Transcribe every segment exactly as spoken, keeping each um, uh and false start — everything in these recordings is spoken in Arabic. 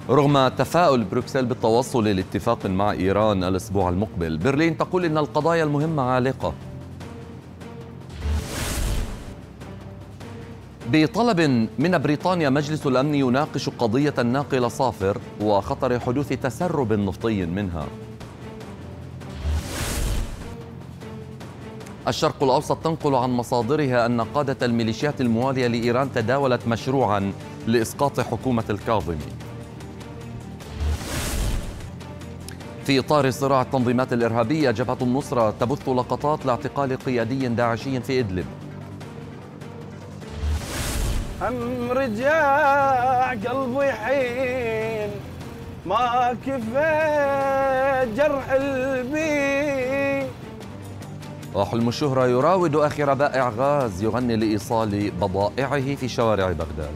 رغم تفاؤل بروكسل بالتوصل لاتفاق مع إيران الأسبوع المقبل، برلين تقول إن القضايا المهمة عالقة. بطلب من بريطانيا، مجلس الأمن يناقش قضية الناقلة صافر وخطر حدوث تسرب نفطي منها. الشرق الأوسط تنقل عن مصادرها أن قادة الميليشيات الموالية لإيران تداولت مشروعا لإسقاط حكومة الكاظمي. في إطار صراع التنظيمات الإرهابية، جبهة النصرة تبث لقطات لاعتقال قيادي داعشي في إدلب. هم رجع قلبي حين ما كفى جرح البي. وحلم الشهرة يراود آخر بائع غاز يغني لإيصال بضائعه في شوارع بغداد.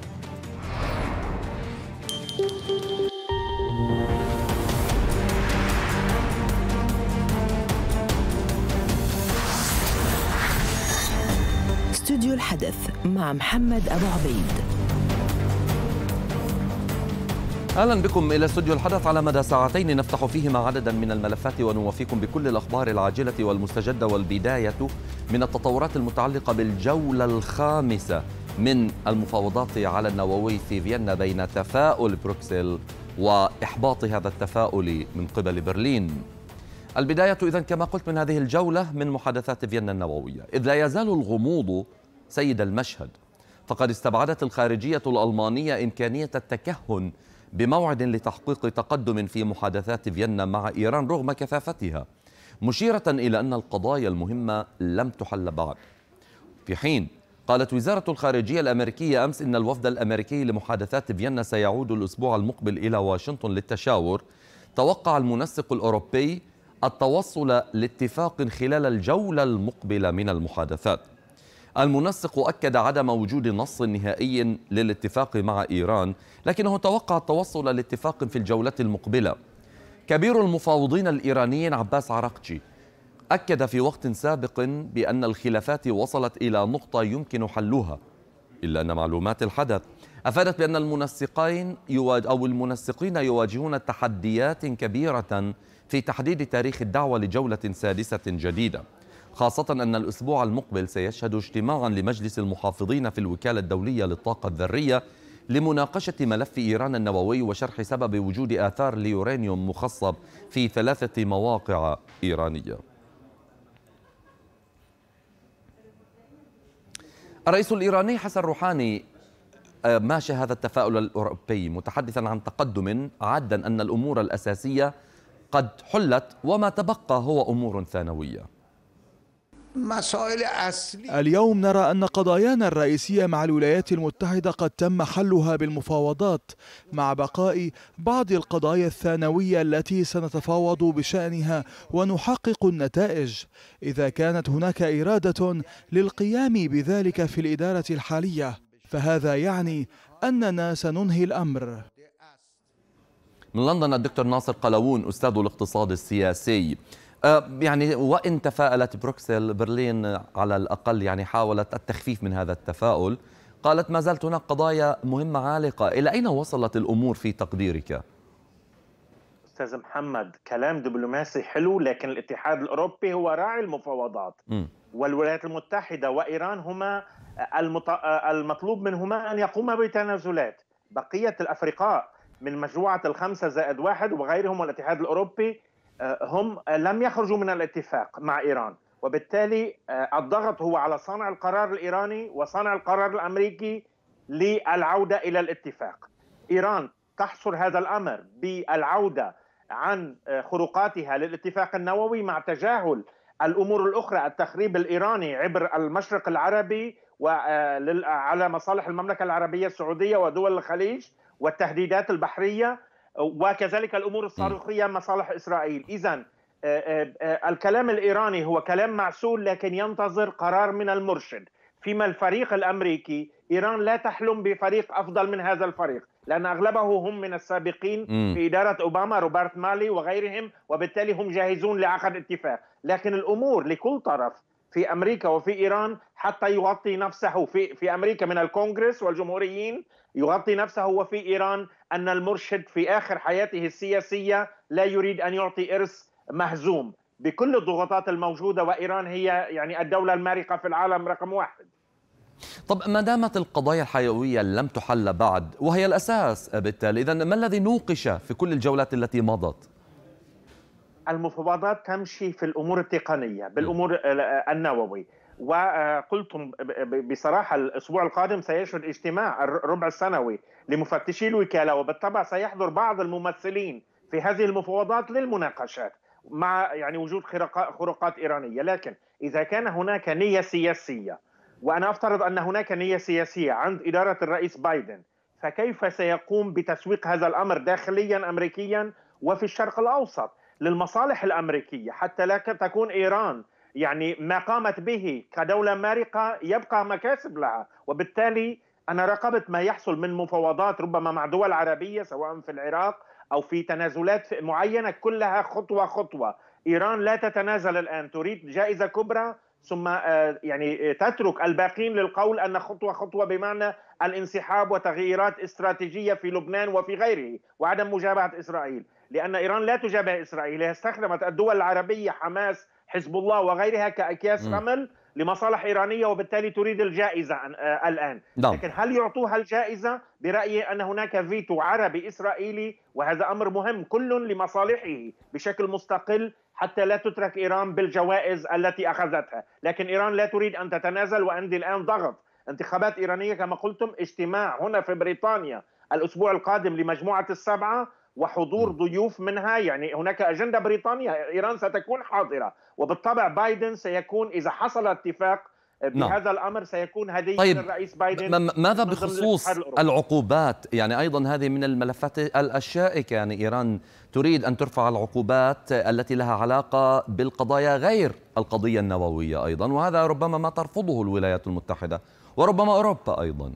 استوديو الحدث مع محمد أبو عبيد. أهلا بكم إلى استوديو الحدث. على مدى ساعتين نفتح فيهما عددا من الملفات ونوافيكم بكل الأخبار العاجلة والمستجدة، والبداية من التطورات المتعلقة بالجولة الخامسة من المفاوضات على النووي في فيينا بين تفاؤل بروكسل وإحباط هذا التفاؤل من قبل برلين. البداية إذن كما قلت من هذه الجولة من محادثات فيينا النووية، إذ لا يزال الغموض سيد المشهد، فقد استبعدت الخارجية الألمانية إمكانية التكهن بموعد لتحقيق تقدم في محادثات فيينا مع إيران رغم كثافتها، مشيرة إلى أن القضايا المهمة لم تحل بعد. في حين قالت وزارة الخارجية الأمريكية أمس إن الوفد الأمريكي لمحادثات فيينا سيعود الأسبوع المقبل إلى واشنطن للتشاور، توقع المنسق الأوروبي التوصل لاتفاق خلال الجولة المقبلة من المحادثات. المنسق أكد عدم وجود نص نهائي للاتفاق مع إيران، لكنه توقع التوصل لاتفاق في الجولة المقبلة. كبير المفاوضين الإيرانيين عباس عراقجي أكد في وقت سابق بأن الخلافات وصلت إلى نقطة يمكن حلها، إلا أن معلومات الحدث أفادت بأن المنسقين يواجه أو المنسقين يواجهون تحديات كبيرة في تحديد تاريخ الدعوة لجولة سادسة جديدة، خاصة أن الأسبوع المقبل سيشهد اجتماعا لمجلس المحافظين في الوكالة الدولية للطاقة الذرية لمناقشة ملف إيران النووي وشرح سبب وجود آثار اليورانيوم مخصب في ثلاثة مواقع إيرانية. الرئيس الإيراني حسن روحاني ماشى هذا التفاؤل الأوروبي متحدثا عن تقدم، عادا أن الأمور الأساسية قد حلت وما تبقى هو أمور ثانوية. اليوم نرى أن قضايانا الرئيسية مع الولايات المتحدة قد تم حلها بالمفاوضات، مع بقاء بعض القضايا الثانوية التي سنتفاوض بشأنها ونحقق النتائج إذا كانت هناك إرادة للقيام بذلك في الإدارة الحالية، فهذا يعني أننا سننهي الأمر. من لندن الدكتور ناصر قلاوون أستاذ الاقتصاد السياسي. يعني وإن تفاءلت بروكسل، برلين على الأقل يعني حاولت التخفيف من هذا التفاؤل، قالت ما زالت هناك قضايا مهمة عالقة. إلى أين وصلت الأمور في تقديرك؟ أستاذ محمد، كلام دبلوماسي حلو، لكن الاتحاد الأوروبي هو راعي المفاوضات، م. والولايات المتحدة وإيران هما المطلوب منهما أن يقوما بتنازلات. بقية الأفرقاء من مجموعة الخمسة زائد واحد وغيرهم والاتحاد الأوروبي هم لم يخرجوا من الاتفاق مع إيران، وبالتالي الضغط هو على صانع القرار الإيراني وصانع القرار الأمريكي للعودة إلى الاتفاق. إيران تحصر هذا الأمر بالعودة عن خروقاتها للاتفاق النووي مع تجاهل الأمور الأخرى، التخريب الإيراني عبر المشرق العربي وعلى مصالح المملكة العربية السعودية ودول الخليج والتهديدات البحرية، وكذلك الأمور الصاروخية مصالح إسرائيل. إذن الكلام الإيراني هو كلام معسول، لكن ينتظر قرار من المرشد. فيما الفريق الأمريكي، إيران لا تحلم بفريق أفضل من هذا الفريق، لأن أغلبه هم من السابقين في إدارة أوباما، روبرت مالي وغيرهم، وبالتالي هم جاهزون لعقد اتفاق. لكن الأمور لكل طرف في أمريكا وفي إيران حتى يغطي نفسه في في أمريكا من الكونغرس والجمهوريين، يغطي نفسه، وفي إيران أن المرشد في آخر حياته السياسية لا يريد أن يعطي إرث مهزوم بكل الضغوطات الموجودة، وإيران هي يعني الدولة المارقة في العالم رقم واحد. طب ما دامت القضايا الحيوية لم تحل بعد وهي الأساس بالتالي، إذن ما الذي نوقش في كل الجولات التي مضت؟ المفاوضات تمشي في الأمور التقنية بالأمور النووي، وقلتم بصراحة الأسبوع القادم سيشهد اجتماع الربع السنوي لمفتشي الوكالة، وبالطبع سيحضر بعض الممثلين في هذه المفاوضات للمناقشات مع يعني وجود خروقات إيرانية. لكن إذا كان هناك نية سياسية، وأنا أفترض أن هناك نية سياسية عند إدارة الرئيس بايدن، فكيف سيقوم بتسويق هذا الأمر داخليا أمريكيا وفي الشرق الأوسط للمصالح الأمريكية، حتى لا تكون إيران يعني ما قامت به كدولة مارقة يبقى مكاسب لها. وبالتالي أنا راقبت ما يحصل من مفاوضات ربما مع دول عربية سواء في العراق أو في تنازلات معينة، كلها خطوة خطوة. إيران لا تتنازل الآن، تريد جائزة كبرى ثم يعني تترك الباقين للقول أن خطوة خطوة، بمعنى الانسحاب وتغييرات استراتيجية في لبنان وفي غيره وعدم مجابهة إسرائيل، لأن إيران لا تجابه إسرائيل. هي استخدمت الدول العربية حماس حزب الله وغيرها كأكياس رمل لمصالح إيرانية، وبالتالي تريد الجائزة الآن. دام. لكن هل يعطوها الجائزة؟ برأيي أن هناك فيتو عربي إسرائيلي، وهذا أمر مهم، كل لمصالحه بشكل مستقل حتى لا تترك إيران بالجوائز التي أخذتها. لكن إيران لا تريد أن تتنازل، وعندي الآن ضغط انتخابات إيرانية كما قلتم، اجتماع هنا في بريطانيا الأسبوع القادم لمجموعة السبعة وحضور ضيوف منها، يعني هناك أجندة بريطانيا، إيران ستكون حاضرة، وبالطبع بايدن سيكون إذا حصل اتفاق بهذا نعم. الأمر سيكون هدية طيب للرئيس بايدن. ماذا بخصوص العقوبات؟ يعني أيضا هذه من الملفات الشائكة، يعني إيران تريد أن ترفع العقوبات التي لها علاقة بالقضايا غير القضية النووية أيضا، وهذا ربما ما ترفضه الولايات المتحدة وربما أوروبا أيضا.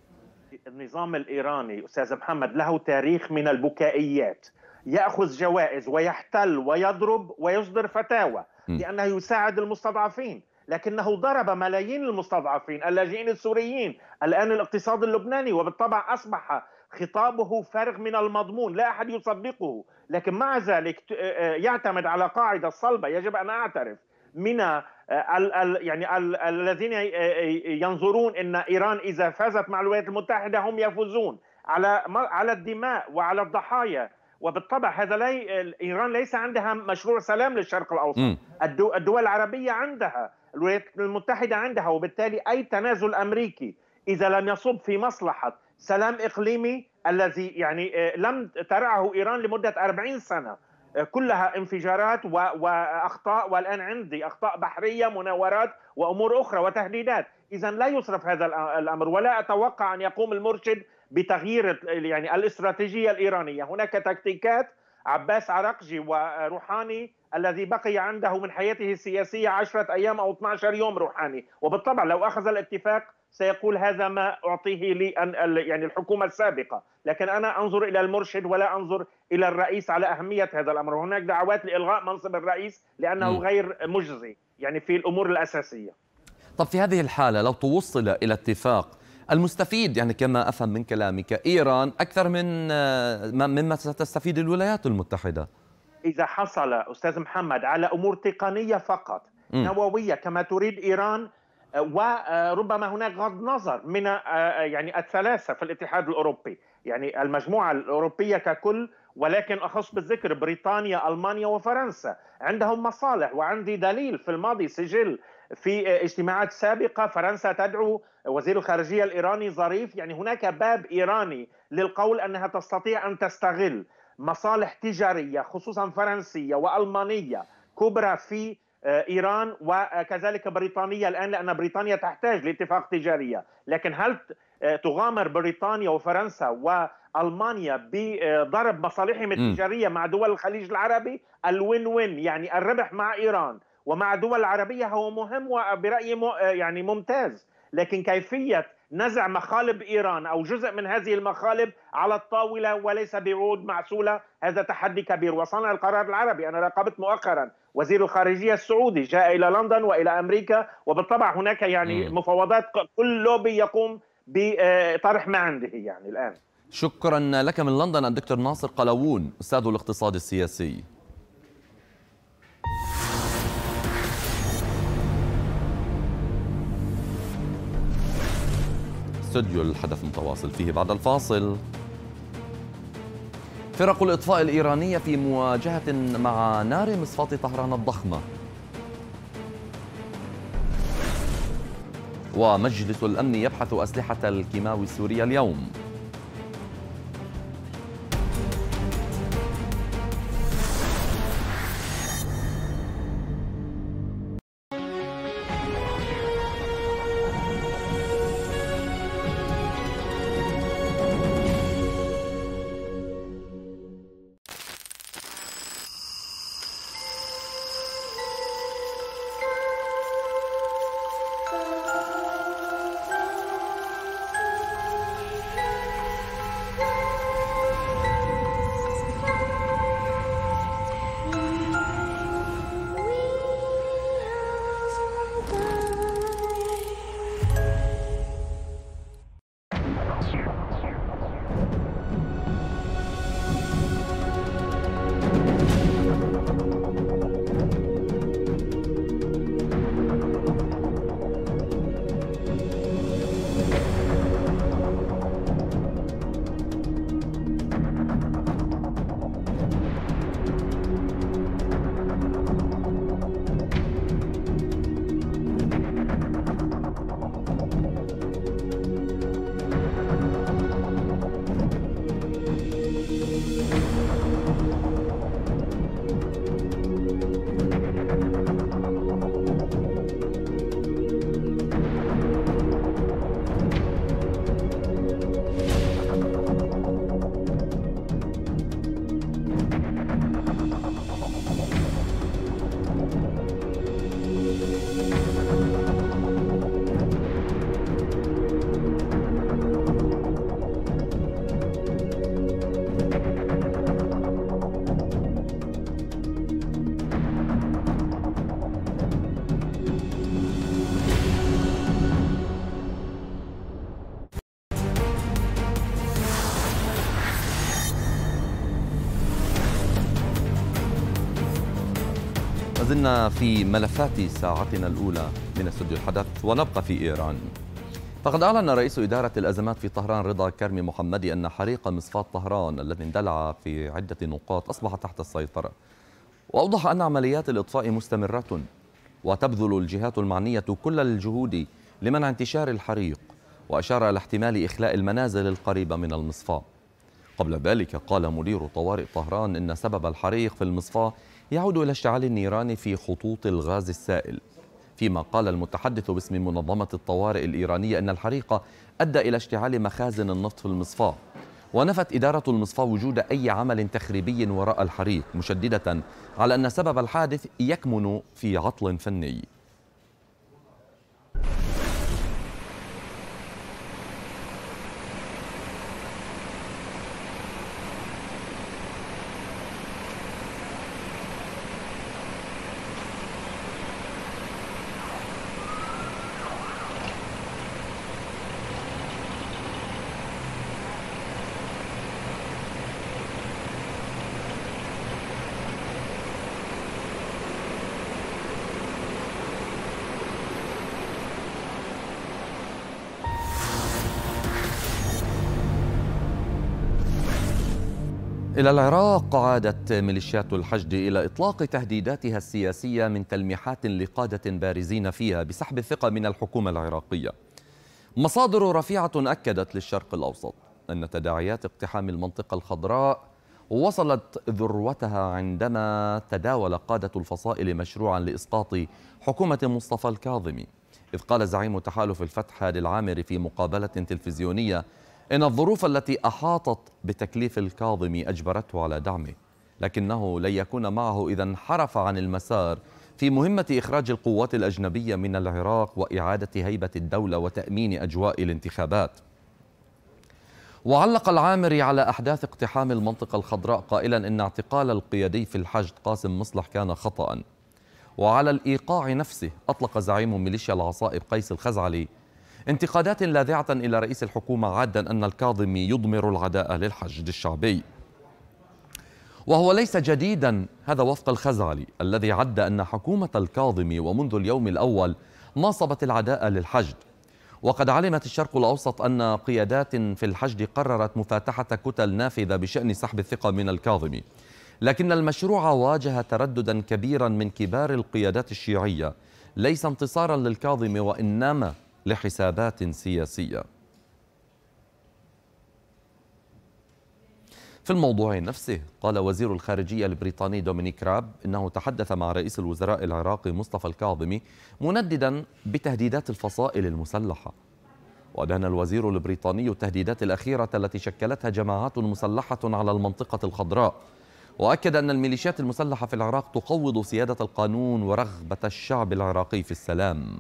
النظام الإيراني أستاذ محمد له تاريخ من البكائيات، يأخذ جوائز ويحتل ويضرب ويصدر فتاوى لأنه يساعد المستضعفين، لكنه ضرب ملايين المستضعفين اللاجئين السوريين، الآن الاقتصاد اللبناني، وبالطبع أصبح خطابه فارغ من المضمون، لا أحد يصدقه. لكن مع ذلك يعتمد على قاعدة صلبة يجب أن أعترف من ال ال يعني ال الذين ينظرون ان ايران اذا فازت مع الولايات المتحده هم يفوزون على على الدماء وعلى الضحايا. وبالطبع هذا لا ايران ليس عندها مشروع سلام للشرق الاوسط، الدول العربيه عندها، الولايات المتحده عندها، وبالتالي اي تنازل امريكي اذا لم يصب في مصلحه سلام اقليمي الذي يعني لم ترعه ايران لمده أربعين سنة، كلها انفجارات واخطاء، والان عندي اخطاء بحريه، مناورات وامور اخرى وتهديدات، اذا لا يصرف هذا الامر. ولا اتوقع ان يقوم المرشد بتغيير يعني الاستراتيجيه الايرانيه. هناك تكتيكات. عباس عراقجي وروحاني الذي بقي عنده من حياته السياسيه عشرة ايام او اثني عشر يوم روحاني، وبالطبع لو اخذ الاتفاق سيقول هذا ما أعطيه لي يعني الحكومة السابقة. لكن أنا أنظر إلى المرشد ولا أنظر إلى الرئيس على أهمية هذا الأمر. هناك دعوات لإلغاء منصب الرئيس لأنه م. غير مجزي يعني في الأمور الأساسية. طب في هذه الحالة لو توصل إلى اتفاق، المستفيد يعني كما أفهم من كلامك إيران أكثر من مما ستستفيد الولايات المتحدة. إذا حصل أستاذ محمد على أمور تقنية فقط م. نووية كما تريد إيران، وربما هناك غض نظر من يعني الثلاثة في الاتحاد الأوروبي، يعني المجموعة الأوروبية ككل، ولكن أخص بالذكر بريطانيا، ألمانيا وفرنسا عندهم مصالح. وعندي دليل في الماضي، سجل في اجتماعات سابقة فرنسا تدعو وزير الخارجية الإيراني ظريف، يعني هناك باب إيراني للقول أنها تستطيع أن تستغل مصالح تجارية خصوصا فرنسية وألمانية كبرى في إيران، وكذلك بريطانيا الآن، لأن بريطانيا تحتاج لاتفاق تجارية. لكن هل تغامر بريطانيا وفرنسا وألمانيا بضرب مصالحهم التجارية مع دول الخليج العربي؟ الوين وين، يعني الربح مع إيران ومع دول العربية هو مهم وبرأيي يعني ممتاز، لكن كيفية نزع مخالب إيران أو جزء من هذه المخالب على الطاولة وليس بعود معسولة، هذا تحدي كبير. وصنع القرار العربي، أنا راقبت مؤخرا وزير الخارجية السعودي جاء إلى لندن وإلى أمريكا، وبالطبع هناك يعني مفاوضات، كل لوبي يقوم بطرح ما عنده يعني الآن. شكرا لك من لندن الدكتور ناصر قلاوون أستاذ الاقتصاد السياسي. استوديو الحدث متواصل فيه بعد الفاصل. فرق الإطفاء الإيرانية في مواجهة مع نار مصفاة طهران الضخمة. ومجلس الأمن يبحث أسلحة الكيماوي السورية اليوم. زلنا في ملفات ساعتنا الأولى من استوديو الحدث ونبقى في إيران. فقد أعلن رئيس إدارة الأزمات في طهران رضا كرمي محمدي أن حريق مصفاة طهران الذي اندلع في عدة نقاط أصبح تحت السيطرة، وأوضح أن عمليات الإطفاء مستمرة وتبذل الجهات المعنية كل الجهود لمنع انتشار الحريق، وأشار إلى احتمال إخلاء المنازل القريبة من المصفاة. قبل ذلك قال مدير طوارئ طهران إن سبب الحريق في المصفاة يعود إلى اشتعال النيران في خطوط الغاز السائل، فيما قال المتحدث باسم منظمة الطوارئ الإيرانية أن الحريق أدى إلى اشتعال مخازن النفط في المصفاة. ونفت إدارة المصفاة وجود أي عمل تخريبي وراء الحريق، مشددة على أن سبب الحادث يكمن في عطل فني. إلى العراق عادت ميليشيات الحشد إلى إطلاق تهديداتها السياسية من تلميحات لقادة بارزين فيها بسحب الثقة من الحكومة العراقية. مصادر رفيعة أكدت للشرق الأوسط أن تداعيات اقتحام المنطقة الخضراء وصلت ذروتها عندما تداول قادة الفصائل مشروعا لإسقاط حكومة مصطفى الكاظمي، إذ قال زعيم تحالف الفتح هادي العامري في مقابلة تلفزيونية إن الظروف التي أحاطت بتكليف الكاظمي أجبرته على دعمه، لكنه لن يكون معه إذا انحرف عن المسار في مهمة إخراج القوات الأجنبية من العراق وإعادة هيبة الدولة وتأمين أجواء الانتخابات. وعلق العامري على أحداث اقتحام المنطقة الخضراء قائلا إن اعتقال القيادي في الحشد قاسم مصلح كان خطأ. وعلى الإيقاع نفسه أطلق زعيم ميليشيا العصائب قيس الخزعلي انتقادات لاذعة إلى رئيس الحكومة عادا أن الكاظمي يضمر العداء للحشد الشعبي، وهو ليس جديدا، هذا وفق الخزعلي الذي عد أن حكومة الكاظمي ومنذ اليوم الأول ناصبت العداء للحشد. وقد علمت الشرق الأوسط أن قيادات في الحشد قررت مفاتحة كتل نافذة بشأن سحب الثقة من الكاظمي، لكن المشروع واجه ترددا كبيرا من كبار القيادات الشيعية، ليس انتصارا للكاظمي وإنما لحسابات سياسية. في الموضوع نفسه قال وزير الخارجية البريطاني دومينيك راب إنه تحدث مع رئيس الوزراء العراقي مصطفى الكاظمي منددا بتهديدات الفصائل المسلحة. ودان الوزير البريطاني التهديدات الأخيرة التي شكلتها جماعات مسلحة على المنطقة الخضراء، وأكد أن الميليشيات المسلحة في العراق تقوض سيادة القانون ورغبة الشعب العراقي في السلام.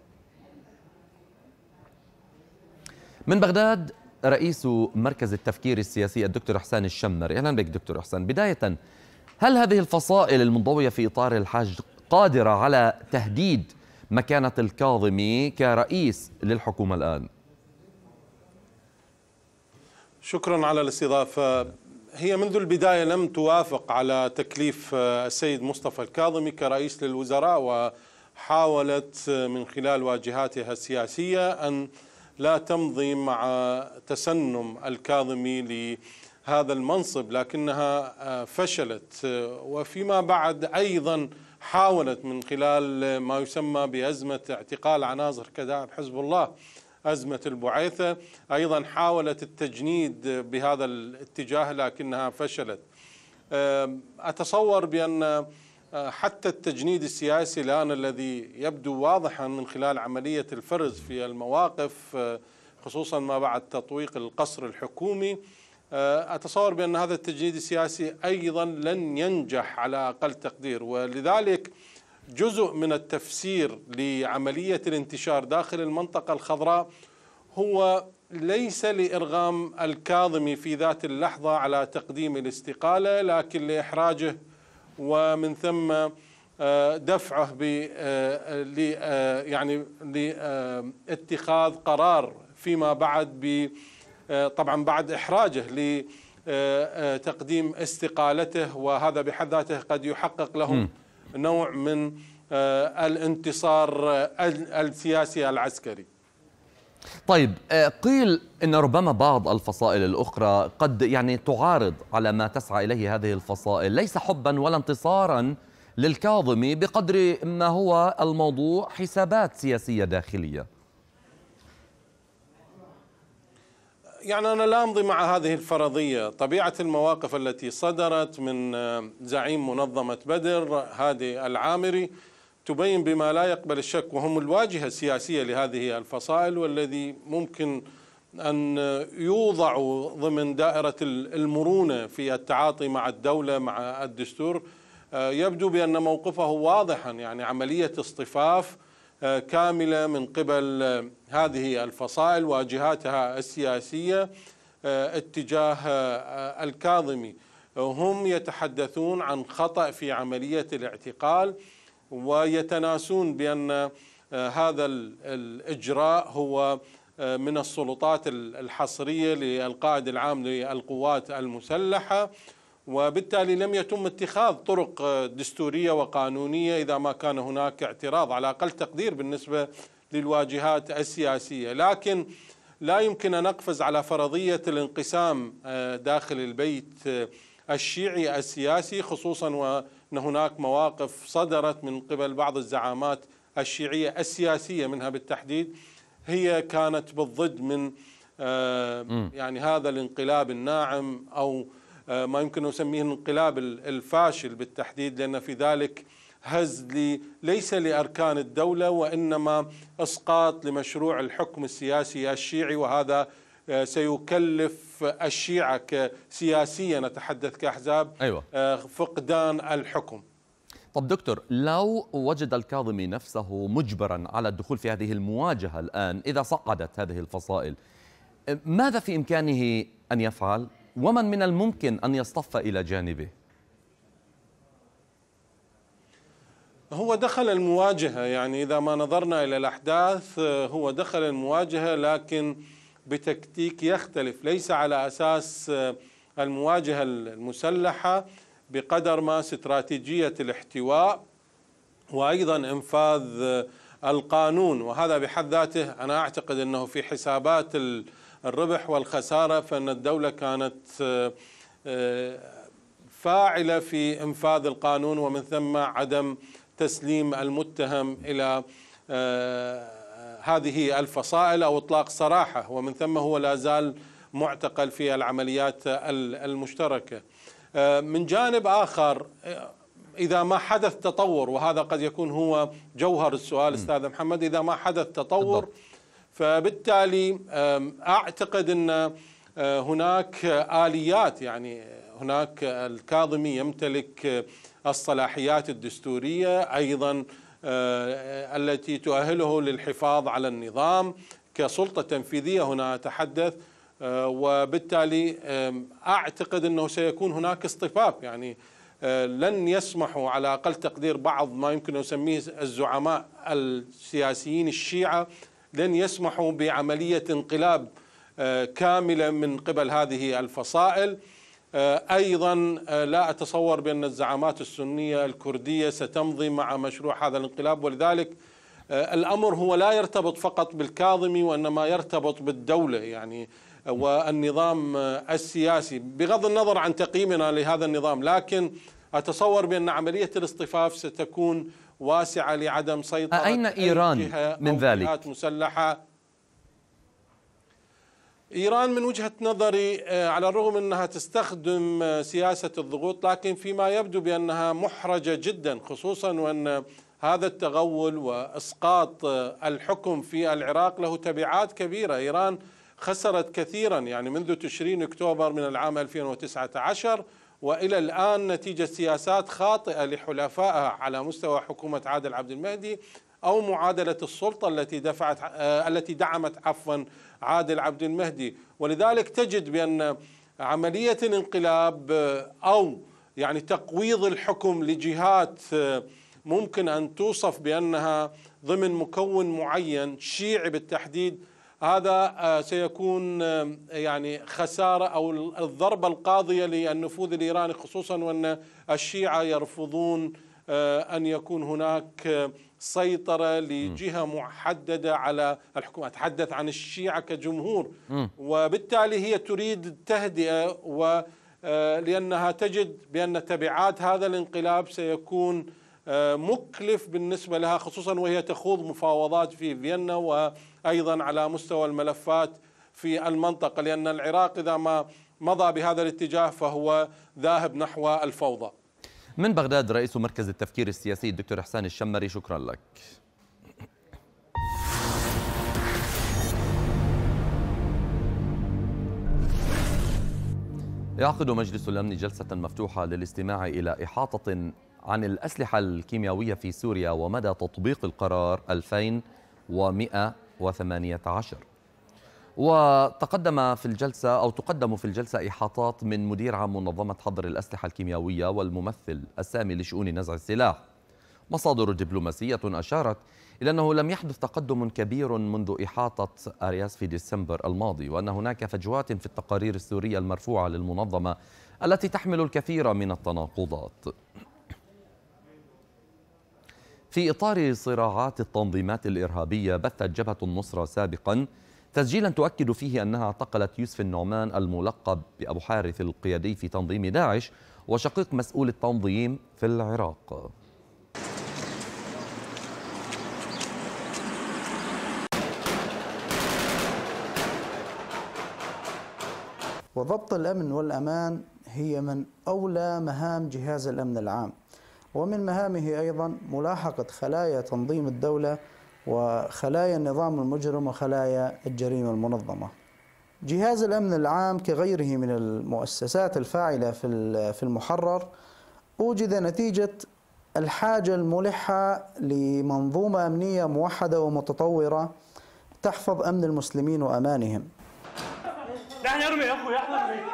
من بغداد رئيس مركز التفكير السياسي الدكتور إحسان الشمري. أهلا بك دكتور إحسان. بداية، هل هذه الفصائل المنضوية في إطار الحشد قادرة على تهديد مكانة الكاظمي كرئيس للحكومة الآن؟ شكرا على الاستضافة. هي منذ البداية لم توافق على تكليف السيد مصطفى الكاظمي كرئيس للوزراء، وحاولت من خلال واجهاتها السياسية أن لا تمضي مع تسنم الكاظمي لهذا المنصب، لكنها فشلت. وفيما بعد أيضا حاولت من خلال ما يسمى بأزمة اعتقال عناصر كتائب حزب الله، أزمة البعيثة، أيضا حاولت التجنيد بهذا الاتجاه لكنها فشلت. أتصور بأن حتى التجنيد السياسي الآن الذي يبدو واضحا من خلال عملية الفرز في المواقف، خصوصا ما بعد تطويق القصر الحكومي، أتصور بأن هذا التجنيد السياسي أيضا لن ينجح على أقل تقدير. ولذلك جزء من التفسير لعملية الانتشار داخل المنطقة الخضراء هو ليس لإرغام الكاظمي في ذات اللحظة على تقديم الاستقالة، لكن لإحراجه ومن ثم دفعه ب يعني لاتخاذ قرار فيما بعد ب طبعا بعد إحراجه لتقديم استقالته، وهذا بحد ذاته قد يحقق لهم نوع من الانتصار السياسي العسكري. طيب، قيل إن ربما بعض الفصائل الأخرى قد يعني تعارض على ما تسعى إليه هذه الفصائل، ليس حبا ولا انتصارا للكاظمي بقدر ما هو الموضوع حسابات سياسية داخلية. يعني أنا لا أمضي مع هذه الفرضية. طبيعة المواقف التي صدرت من زعيم منظمة بدر هادي العامري تبين بما لا يقبل الشك، وهم الواجهة السياسية لهذه الفصائل، والذي ممكن أن يوضعوا ضمن دائرة المرونة في التعاطي مع الدولة مع الدستور. يبدو بأن موقفه واضحا، يعني عملية اصطفاف كاملة من قبل هذه الفصائل واجهاتها السياسية اتجاه الكاظمي. هم يتحدثون عن خطأ في عملية الاعتقال، ويتناسون بأن هذا الإجراء هو من السلطات الحصرية للقائد العام للقوات المسلحة، وبالتالي لم يتم اتخاذ طرق دستورية وقانونية إذا ما كان هناك اعتراض على أقل تقدير بالنسبة للواجهات السياسية. لكن لا يمكن أن نقفز على فرضية الانقسام داخل البيت الشيعي السياسي، خصوصا وأن هناك مواقف صدرت من قبل بعض الزعامات الشيعية السياسية منها بالتحديد هي كانت بالضد من يعني هذا الانقلاب الناعم، أو ما يمكن نسميه الانقلاب الفاشل بالتحديد، لأن في ذلك هز ليس لأركان الدولة وإنما إسقاط لمشروع الحكم السياسي الشيعي، وهذا سيكلف الشيعة سياسيا نتحدث كأحزاب أيوة. فقدان الحكم. طب دكتور، لو وجد الكاظمي نفسه مجبرا على الدخول في هذه المواجهة الآن إذا صعدت هذه الفصائل، ماذا في إمكانه أن يفعل؟ ومن من الممكن أن يصطف إلى جانبه؟ هو دخل المواجهة، يعني إذا ما نظرنا إلى الأحداث هو دخل المواجهة لكن بتكتيك يختلف، ليس على أساس المواجهة المسلحة بقدر ما استراتيجية الاحتواء وأيضا إنفاذ القانون. وهذا بحد ذاته أنا أعتقد أنه في حسابات الربح والخسارة فإن الدولة كانت فاعلة في إنفاذ القانون، ومن ثم عدم تسليم المتهم إلى هذه الفصائل أو إطلاق سراحه، ومن ثم هو لا زال معتقل في العمليات المشتركة. من جانب آخر إذا ما حدث تطور، وهذا قد يكون هو جوهر السؤال أستاذ محمد، إذا ما حدث تطور فبالتالي أعتقد أن هناك آليات، يعني هناك الكاظمي يمتلك الصلاحيات الدستورية أيضا التي تؤهله للحفاظ على النظام كسلطة تنفيذية هنا أتحدث، وبالتالي أعتقد أنه سيكون هناك اصطفاف، يعني لن يسمحوا على أقل تقدير بعض ما يمكن نسميه الزعماء السياسيين الشيعة لن يسمحوا بعملية انقلاب كاملة من قبل هذه الفصائل. أيضا لا أتصور بأن الزعامات السنية الكردية ستمضي مع مشروع هذا الانقلاب، ولذلك الأمر هو لا يرتبط فقط بالكاظمي وإنما يرتبط بالدولة يعني والنظام السياسي، بغض النظر عن تقييمنا لهذا النظام، لكن أتصور بأن عملية الاصطفاف ستكون واسعة لعدم سيطرة أين إيران من ذلك؟ جهات مسلحة. إيران من وجهة نظري على الرغم أنها تستخدم سياسة الضغوط، لكن فيما يبدو بأنها محرجة جدا، خصوصا وأن هذا التغول وإسقاط الحكم في العراق له تبعات كبيرة. إيران خسرت كثيرا يعني منذ تشرين أكتوبر من العام ألفين وتسعة عشر وإلى الآن نتيجة سياسات خاطئة لحلفائها على مستوى حكومة عادل عبد المهدي أو معادلة السلطة التي دفعت التي دعمت عفوا عادل عبد المهدي. ولذلك تجد بأن عملية الانقلاب أو يعني تقويض الحكم لجهات ممكن أن توصف بأنها ضمن مكون معين شيعي بالتحديد، هذا سيكون يعني خسارة أو الضربة القاضية للنفوذ الإيراني، خصوصا وأن الشيعة يرفضون أن يكون هناك سيطرة لجهة محددة على الحكومة. أتحدث عن الشيعة كجمهور، وبالتالي هي تريد التهدئة، ولأنها تجد بأن تبعات هذا الانقلاب سيكون مكلف بالنسبة لها، خصوصا وهي تخوض مفاوضات في فيينا وأيضا على مستوى الملفات في المنطقة، لأن العراق إذا ما مضى بهذا الاتجاه فهو ذاهب نحو الفوضى. من بغداد رئيس مركز التفكير السياسي الدكتور إحسان الشمري، شكرا لك. يعقد مجلس الأمن جلسة مفتوحة للاستماع إلى إحاطة عن الأسلحة الكيميائية في سوريا ومدى تطبيق القرار ألفين ومئة وثمانية عشر. وتقدم في الجلسة أو تقدم في الجلسة إحاطات من مدير عام منظمة حظر الأسلحة الكيميائية والممثل السامي لشؤون نزع السلاح. مصادر دبلوماسية أشارت إلى أنه لم يحدث تقدم كبير منذ إحاطة أرياس في ديسمبر الماضي، وأن هناك فجوات في التقارير السورية المرفوعة للمنظمة التي تحمل الكثير من التناقضات. في إطار صراعات التنظيمات الإرهابية، بثت جبهة النصرة سابقا تسجيلا تؤكد فيه أنها اعتقلت يوسف النعمان الملقب بأبو حارث القيادي في تنظيم داعش وشقيق مسؤول التنظيم في العراق. وضبط الأمن والأمان هي من أولى مهام جهاز الأمن العام، ومن مهامه أيضا ملاحقة خلايا تنظيم الدولة وخلايا النظام المجرم وخلايا الجريمة المنظمة. جهاز الأمن العام كغيره من المؤسسات الفاعلة في المحرر أوجد نتيجة الحاجة الملحة لمنظومة أمنية موحدة ومتطورة تحفظ أمن المسلمين وأمانهم. نحن ارمي يا أخوي، احنا ارمي.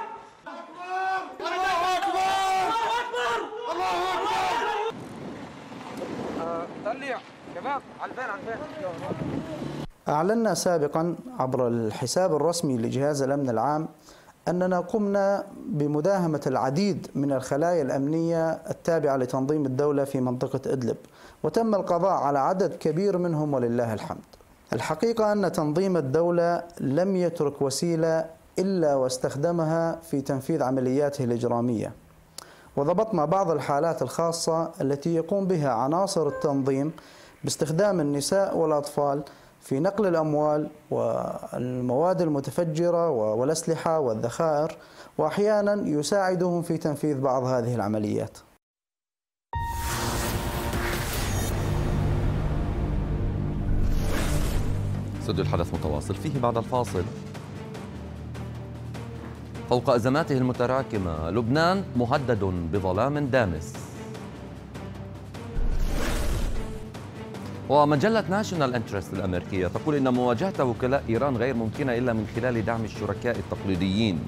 الله أكبر الله أكبر الله أكبر. أعلنا سابقا عبر الحساب الرسمي لجهاز الأمن العام أننا قمنا بمداهمة العديد من الخلايا الأمنية التابعة لتنظيم الدولة في منطقة إدلب، وتم القضاء على عدد كبير منهم ولله الحمد. الحقيقة أن تنظيم الدولة لم يترك وسيلة إلا واستخدمها في تنفيذ عملياته الإجرامية، وضبطنا بعض الحالات الخاصة التي يقوم بها عناصر التنظيم باستخدام النساء والأطفال في نقل الأموال والمواد المتفجرة والأسلحة والذخائر، وأحيانا يساعدهم في تنفيذ بعض هذه العمليات. استوديو الحدث متواصل فيه بعد الفاصل. فوق أزماته المتراكمة لبنان مهدد بظلام دامس. ومجلة ناشونال انترست الأمريكية تقول إن مواجهة وكلاء إيران غير ممكنة إلا من خلال دعم الشركاء التقليديين.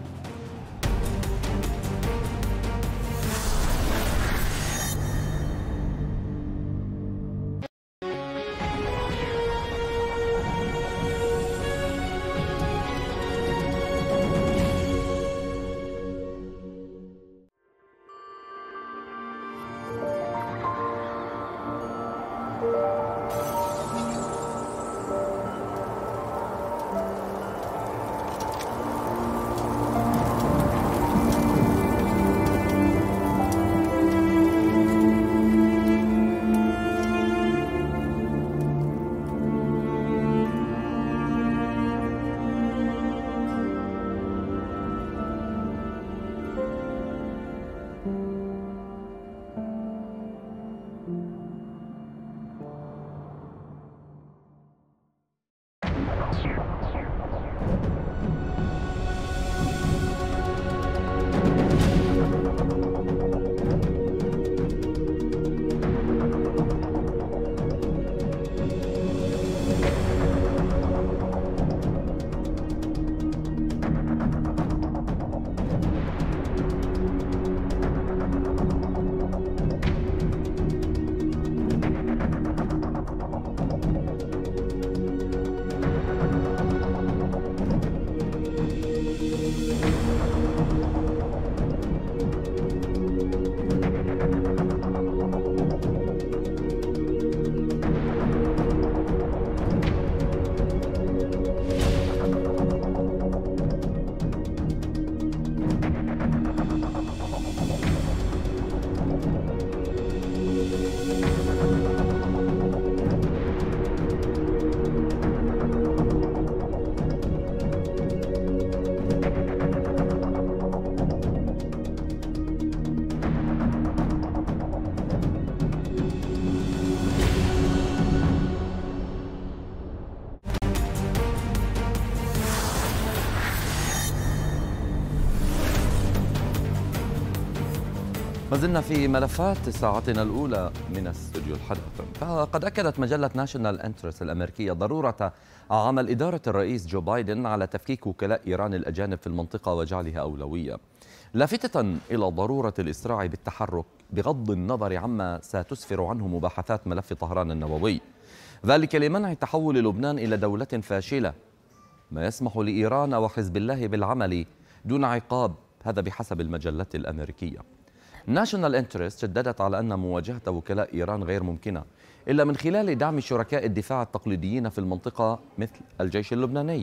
ما زلنا في ملفات ساعتنا الأولى من استوديو الحدث. فقد أكدت مجلة ناشونال انترست الأمريكية ضرورة عمل إدارة الرئيس جو بايدن على تفكيك وكلاء إيران الأجانب في المنطقة وجعلها أولوية، لافتة إلى ضرورة الإسراع بالتحرك بغض النظر عما ستسفر عنه مباحثات ملف طهران النووي، ذلك لمنع تحول لبنان إلى دولة فاشلة، ما يسمح لإيران وحزب الله بالعمل دون عقاب، هذا بحسب المجلة الأمريكية. ناشونال انترست شددت على أن مواجهة وكلاء إيران غير ممكنة إلا من خلال دعم شركاء الدفاع التقليديين في المنطقة مثل الجيش اللبناني.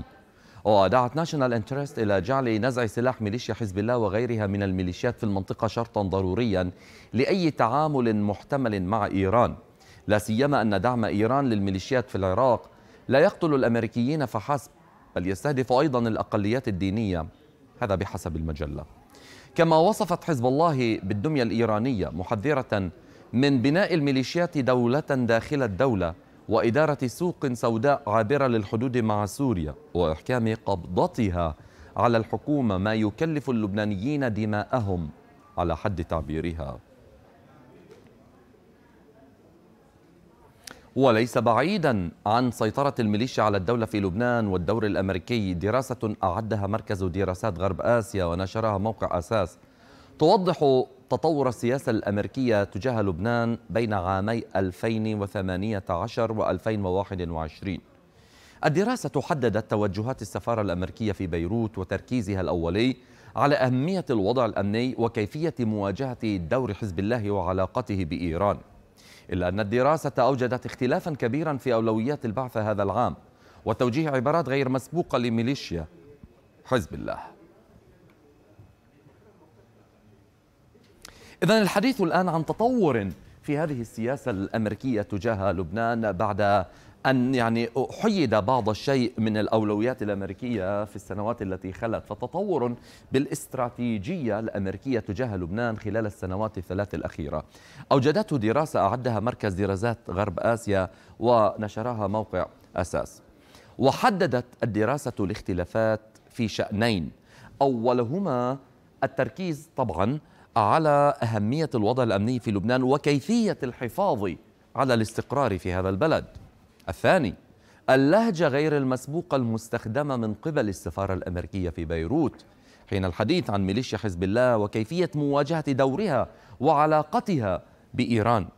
ودعت ناشونال انترست إلى جعل نزع سلاح ميليشيا حزب الله وغيرها من الميليشيات في المنطقة شرطا ضروريا لأي تعامل محتمل مع إيران، لا سيما أن دعم إيران للميليشيات في العراق لا يقتل الأمريكيين فحسب، بل يستهدف أيضا الأقليات الدينية، هذا بحسب المجلة. كما وصفت حزب الله بالدمية الإيرانية، محذرة من بناء الميليشيات دولة داخل الدولة وإدارة سوق سوداء عابرة للحدود مع سوريا وإحكام قبضتها على الحكومة، ما يكلف اللبنانيين دماءهم على حد تعبيرها. وليس بعيدا عن سيطرة الميليشيا على الدولة في لبنان والدور الأمريكي دراسة أعدها مركز دراسات غرب آسيا ونشرها موقع أساس توضح تطور السياسة الأمريكية تجاه لبنان بين عامي ألفين وثمانية عشر وألفين وواحد وعشرين. الدراسة حددت توجهات السفارة الأمريكية في بيروت وتركيزها الأولي على أهمية الوضع الأمني وكيفية مواجهة دور حزب الله وعلاقته بإيران، إلا أن الدراسة أوجدت اختلافا كبيرا في أولويات البعثة هذا العام وتوجيه عبارات غير مسبوقة لميليشيا حزب الله. إذن الحديث الآن عن تطور في هذه السياسة الأمريكية تجاه لبنان بعد أن يعني حيد بعض الشيء من الأولويات الأمريكية في السنوات التي خلت، فتطور بالاستراتيجية الأمريكية تجاه لبنان خلال السنوات الثلاث الأخيرة أوجدته دراسة أعدها مركز دراسات غرب آسيا ونشرها موقع أساس. وحددت الدراسة الاختلافات في شأنين، أولهما التركيز طبعا على أهمية الوضع الأمني في لبنان وكيفية الحفاظ على الاستقرار في هذا البلد. الثاني اللهجة غير المسبوقة المستخدمة من قبل السفارة الأمريكية في بيروت حين الحديث عن ميليشيا حزب الله وكيفية مواجهة دورها وعلاقتها بإيران.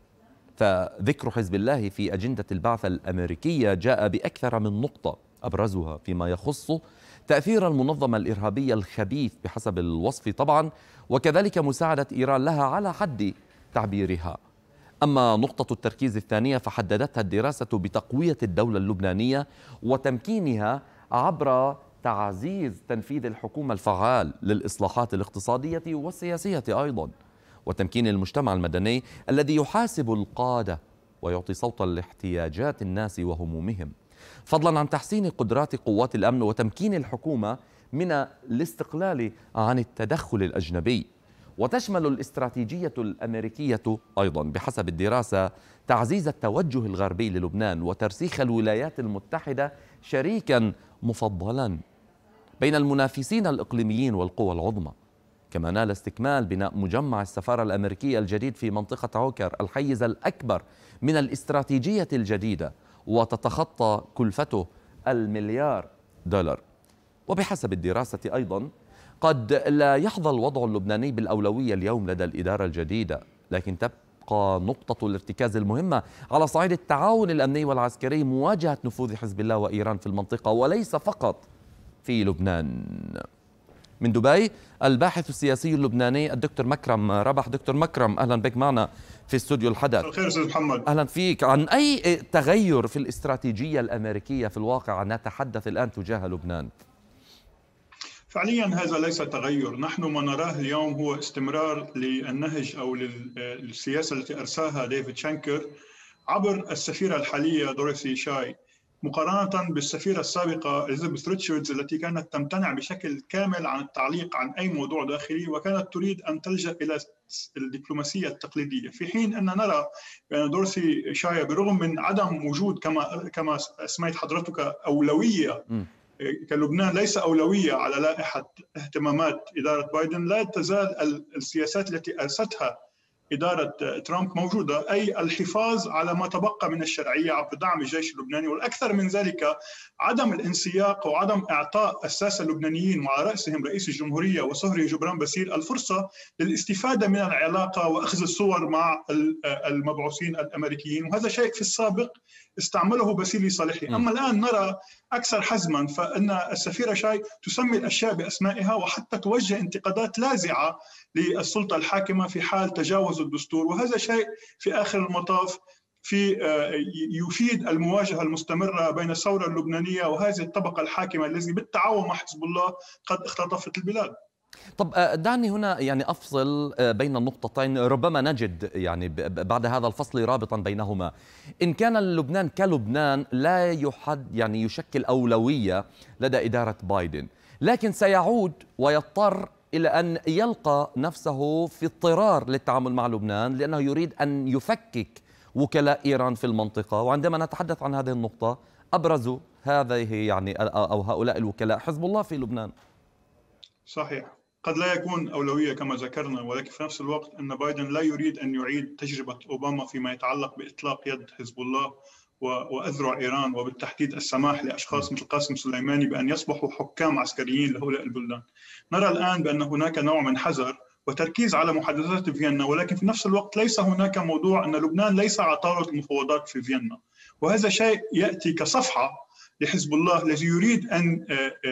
فذكر حزب الله في أجندة البعثة الأمريكية جاء بأكثر من نقطة، أبرزها فيما يخص تأثير المنظمة الإرهابية الخبيث بحسب الوصف طبعا، وكذلك مساعدة إيران لها على حد تعبيرها. أما نقطة التركيز الثانية فحددتها الدراسة بتقوية الدولة اللبنانية وتمكينها عبر تعزيز تنفيذ الحكومة الفعال للإصلاحات الاقتصادية والسياسية أيضا، وتمكين المجتمع المدني الذي يحاسب القادة ويعطي صوتا لاحتياجات الناس وهمومهم، فضلا عن تحسين قدرات قوات الأمن وتمكين الحكومة من الاستقلال عن التدخل الأجنبي. وتشمل الاستراتيجية الأمريكية أيضا بحسب الدراسة تعزيز التوجه الغربي للبنان وترسيخ الولايات المتحدة شريكا مفضلا بين المنافسين الإقليميين والقوى العظمى. كما نال استكمال بناء مجمع السفارة الأمريكية الجديد في منطقة عوكر الحيز الأكبر من الاستراتيجية الجديدة وتتخطى كلفته المليار دولار. وبحسب الدراسة أيضا قد لا يحظى الوضع اللبناني بالأولوية اليوم لدى الإدارة الجديدة، لكن تبقى نقطة الارتكاز المهمة على صعيد التعاون الأمني والعسكري مواجهة نفوذ حزب الله وإيران في المنطقة وليس فقط في لبنان. من دبي الباحث السياسي اللبناني الدكتور مكرم ربح. دكتور مكرم، أهلا بك معنا في استوديو الحدث. خير أستاذ محمد. أهلا فيك. عن أي تغير في الاستراتيجية الأمريكية في الواقع نتحدث الآن تجاه لبنان؟ فعليا هذا ليس تغير، نحن ما نراه اليوم هو استمرار للنهج أو للسياسة التي أرساها ديفيد شانكر عبر السفيرة الحالية دوريثي شاي، مقارنة بالسفيرة السابقة إليزابيث ريتشاردز التي كانت تمتنع بشكل كامل عن التعليق عن أي موضوع داخلي وكانت تريد أن تلجأ إلى الدبلوماسية التقليدية، في حين أن نرى بأن دوريثي شاي برغم من عدم وجود كما كما سميت حضرتك أولوية م. كلبنان ليس أولوية على لائحة اهتمامات إدارة بايدن، لا تزال السياسات التي أرستها إدارة ترامب موجودة، أي الحفاظ على ما تبقى من الشرعية عبر دعم الجيش اللبناني، والأكثر من ذلك عدم الانسياق وعدم إعطاء الساسة اللبنانيين وعلى رأسهم رئيس الجمهورية وصهري جبران باسيل الفرصة للاستفادة من العلاقة وأخذ الصور مع المبعوثين الأمريكيين، وهذا شيء في السابق استعمله باسيل لصالحه. أما الآن نرى أكثر حزما، فإن السفيرة شاي تسمي الأشياء بأسمائها وحتى توجه انتقادات لاذعة للسلطة الحاكمة في حال تجاوز الدستور، وهذا شيء في آخر المطاف في يفيد المواجهة المستمرة بين الثورة اللبنانية وهذه الطبقة الحاكمة التي بالتعاون مع حزب الله قد اختطفت البلاد. طب دعني هنا يعني أفصل بين النقطتين، ربما نجد يعني بعد هذا الفصل رابطا بينهما. إن كان لبنان كلبنان لا يحد يعني يشكل أولوية لدى إدارة بايدن، لكن سيعود ويضطر إلى أن يلقى نفسه في اضطرار للتعامل مع لبنان لأنه يريد أن يفكك وكلاء إيران في المنطقة. وعندما نتحدث عن هذه النقطة أبرز هذه يعني أو هؤلاء الوكلاء حزب الله في لبنان. صحيح، قد لا يكون أولوية كما ذكرنا، ولكن في نفس الوقت أن بايدن لا يريد أن يعيد تجربة أوباما فيما يتعلق بإطلاق يد حزب الله وأذرع إيران، وبالتحديد السماح لأشخاص مثل قاسم سليماني بأن يصبحوا حكام عسكريين لهؤلاء البلدان. نرى الآن بأن هناك نوع من حذر وتركيز على محادثات فيينا، ولكن في نفس الوقت ليس هناك موضوع أن لبنان ليس على طاولة المفاوضات في فيينا، وهذا شيء يأتي كصفحة لحزب الله الذي يريد أن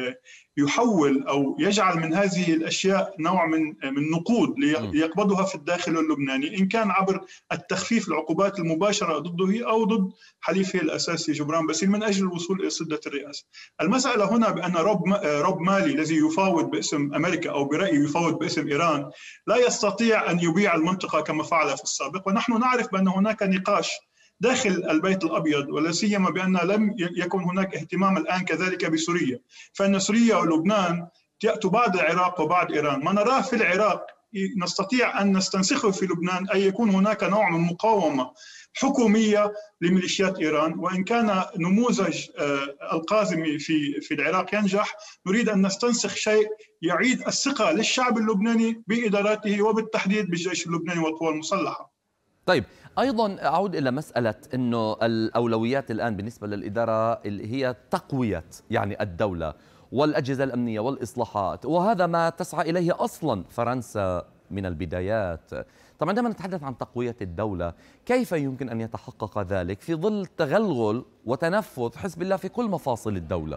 يحول أو يجعل من هذه الأشياء نوع من من نقود ليقبضها في الداخل اللبناني، إن كان عبر التخفيف العقوبات المباشرة ضده أو ضد حليفه الأساسي جبران باسيل من أجل الوصول إلى سدة الرئاسة. المسألة هنا بأن روب روب مالي الذي يفاوض باسم أمريكا أو برأيي يفاوض باسم إيران لا يستطيع أن يبيع المنطقة كما فعل في السابق، ونحن نعرف بأن هناك نقاش داخل البيت الأبيض، ولا سيما بأن لم يكن هناك اهتمام الآن كذلك بسوريا، فإن سوريا ولبنان يأتوا بعد العراق وبعد إيران. ما نراه في العراق نستطيع أن نستنسخه في لبنان، أي يكون هناك نوع من مقاومة حكومية لميليشيات إيران، وإن كان نموذج القاسمي في في العراق ينجح، نريد أن نستنسخ شيء يعيد الثقة للشعب اللبناني بإداراته وبالتحديد بالجيش اللبناني والقوى المسلحة. طيب، أيضا أعود إلى مسألة أنه الأولويات الآن بالنسبة للإدارة اللي هي تقوية يعني الدولة والأجهزة الأمنية والإصلاحات، وهذا ما تسعى إليه أصلا فرنسا من البدايات. طبعا عندما نتحدث عن تقوية الدولة، كيف يمكن أن يتحقق ذلك في ظل تغلغل وتنفذ حزب الله في كل مفاصل الدولة؟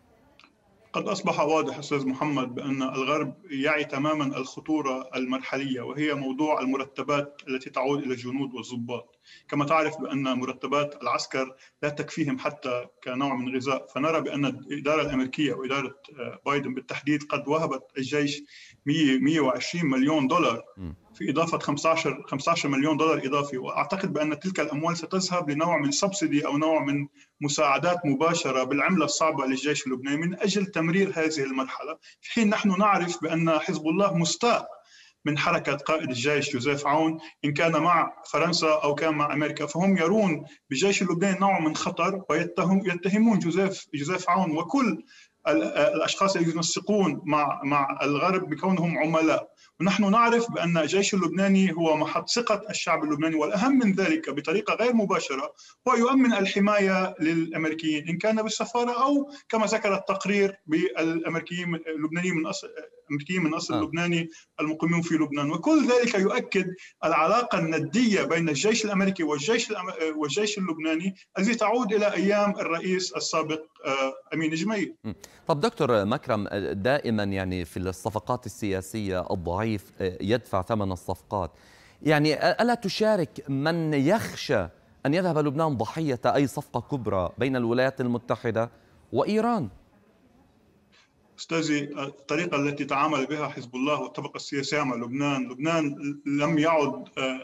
قد أصبح واضح أستاذ محمد بأن الغرب يعي تماما الخطورة المرحلية، وهي موضوع المرتبات التي تعود إلى الجنود والضباط. كما تعرف بأن مرتبات العسكر لا تكفيهم حتى كنوع من غذاء، فنرى بأن الإدارة الأمريكية وإدارة بايدن بالتحديد قد وهبت الجيش مئة وعشرين مليون دولار في إضافة خمسة عشر مليون دولار إضافي، وأعتقد بأن تلك الأموال ستذهب لنوع من سبسيدي أو نوع من مساعدات مباشرة بالعملة الصعبة للجيش اللبناني من أجل تمرير هذه المرحلة، في حين نحن نعرف بأن حزب الله مستاء من حركة قائد الجيش جوزيف عون، إن كان مع فرنسا أو كان مع أمريكا، فهم يرون بالجيش اللبناني نوع من خطر، ويتهمون جوزيف جوزيف عون وكل الأشخاص الذين ينسقون مع مع الغرب بكونهم عملاء. ونحن نعرف بأن الجيش اللبناني هو محط ثقة الشعب اللبناني، والأهم من ذلك بطريقة غير مباشرة هو يؤمن الحماية للأمريكيين إن كان بالسفارة أو كما ذكر التقرير بالأمريكيين اللبنانيين من أصل أمريكيين من أصل آه. لبناني المقيمون في لبنان، وكل ذلك يؤكد العلاقة الندية بين الجيش الأمريكي والجيش والجيش اللبناني الذي تعود إلى أيام الرئيس السابق أمين جميل. طب دكتور مكرم، دائما يعني في الصفقات السياسية الضعيف يدفع ثمن الصفقات، يعني ألا تشارك من يخشى أن يذهب لبنان ضحية أي صفقة كبرى بين الولايات المتحدة وإيران؟ أستاذي، الطريقة التي تعامل بها حزب الله والطبقة السياسية مع لبنان، لبنان لم يعد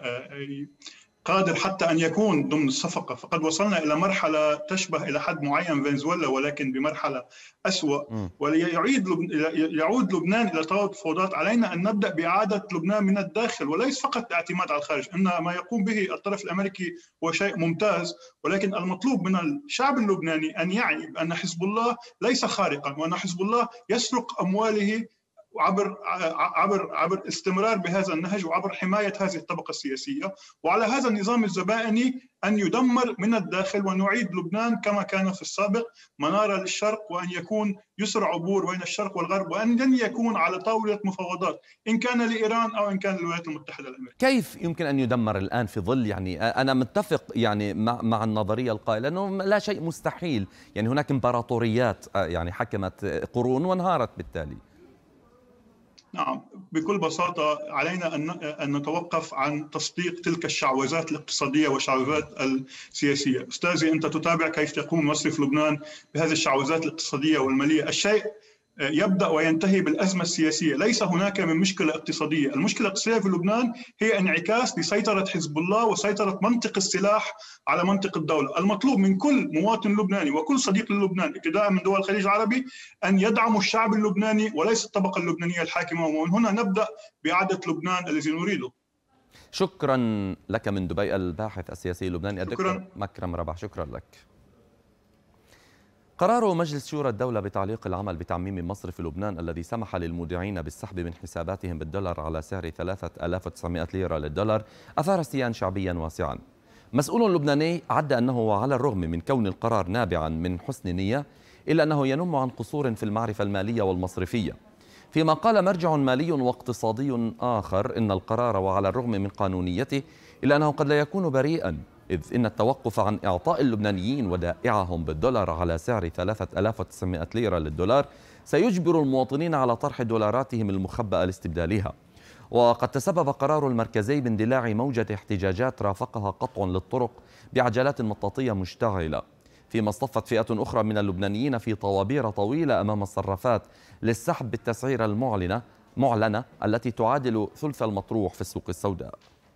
قادر حتى أن يكون ضمن الصفقة، فقد وصلنا إلى مرحلة تشبه إلى حد معين فنزويلا ولكن بمرحلة أسوأ. وليعيد لب... يعود لبنان إلى طاولة التفاوضات، علينا أن نبدأ بإعادة لبنان من الداخل وليس فقط الاعتماد على الخارج. إن ما يقوم به الطرف الأمريكي هو شيء ممتاز، ولكن المطلوب من الشعب اللبناني أن يعي بأن حزب الله ليس خارقا، وأن حزب الله يسرق أمواله عبر عبر عبر استمرار بهذا النهج وعبر حماية هذه الطبقة السياسية، وعلى هذا النظام الزبائني أن يدمر من الداخل ونعيد لبنان كما كان في السابق منارة للشرق، وأن يكون يسر عبور بين الشرق والغرب، وأن لن يكون على طاولة مفاوضات إن كان لإيران أو إن كان للولايات المتحدة الأمريكية. كيف يمكن أن يدمر الآن في ظل، يعني أنا متفق يعني مع مع النظرية القائلة أنه لا شيء مستحيل، يعني هناك إمبراطوريات يعني حكمت قرون وانهارت بالتالي. نعم، بكل بساطة علينا أن نتوقف عن تصديق تلك الشعوذات الاقتصادية والشعوذات السياسية. أستاذي، أنت تتابع كيف يقوم مصرف لبنان بهذه الشعوذات الاقتصادية والمالية. الشيء يبدأ وينتهي بالأزمة السياسية، ليس هناك من مشكلة اقتصادية. المشكلة الاقتصادية في لبنان هي انعكاس لسيطرة حزب الله وسيطرة منطق السلاح على منطق الدولة. المطلوب من كل مواطن لبناني وكل صديق للبنان ابتداء من دول الخليج العربي أن يدعموا الشعب اللبناني وليس الطبقة اللبنانية الحاكمة، ومن هنا نبدأ بإعادة لبنان الذي نريده. شكرا لك من دبي الباحث السياسي اللبناني الدكتور مكرم رباح، شكرا لك. قرار مجلس شورى الدولة بتعليق العمل بتعميم مصرف لبنان الذي سمح للمودعين بالسحب من حساباتهم بالدولار على سعر ثلاثة آلاف وتسعمائة ليرة للدولار أثار استيان شعبيا واسعا. مسؤول لبناني عد أنه على الرغم من كون القرار نابعا من حسن نية إلا أنه ينم عن قصور في المعرفة المالية والمصرفية، فيما قال مرجع مالي واقتصادي آخر إن القرار وعلى الرغم من قانونيته إلا أنه قد لا يكون بريئا، إذ إن التوقف عن إعطاء اللبنانيين ودائعهم بالدولار على سعر ثلاثة آلاف وتسعمائة ليرة للدولار سيجبر المواطنين على طرح دولاراتهم المخبأة لاستبدالها. وقد تسبب قرار المركزي باندلاع موجة احتجاجات رافقها قطع للطرق بعجلات مطاطية مشتعلة، فيما اصطفت فئة أخرى من اللبنانيين في طوابير طويلة أمام الصرافات للسحب بالتسعيرة المعلنة معلنة التي تعادل ثلث المطروح في السوق السوداء.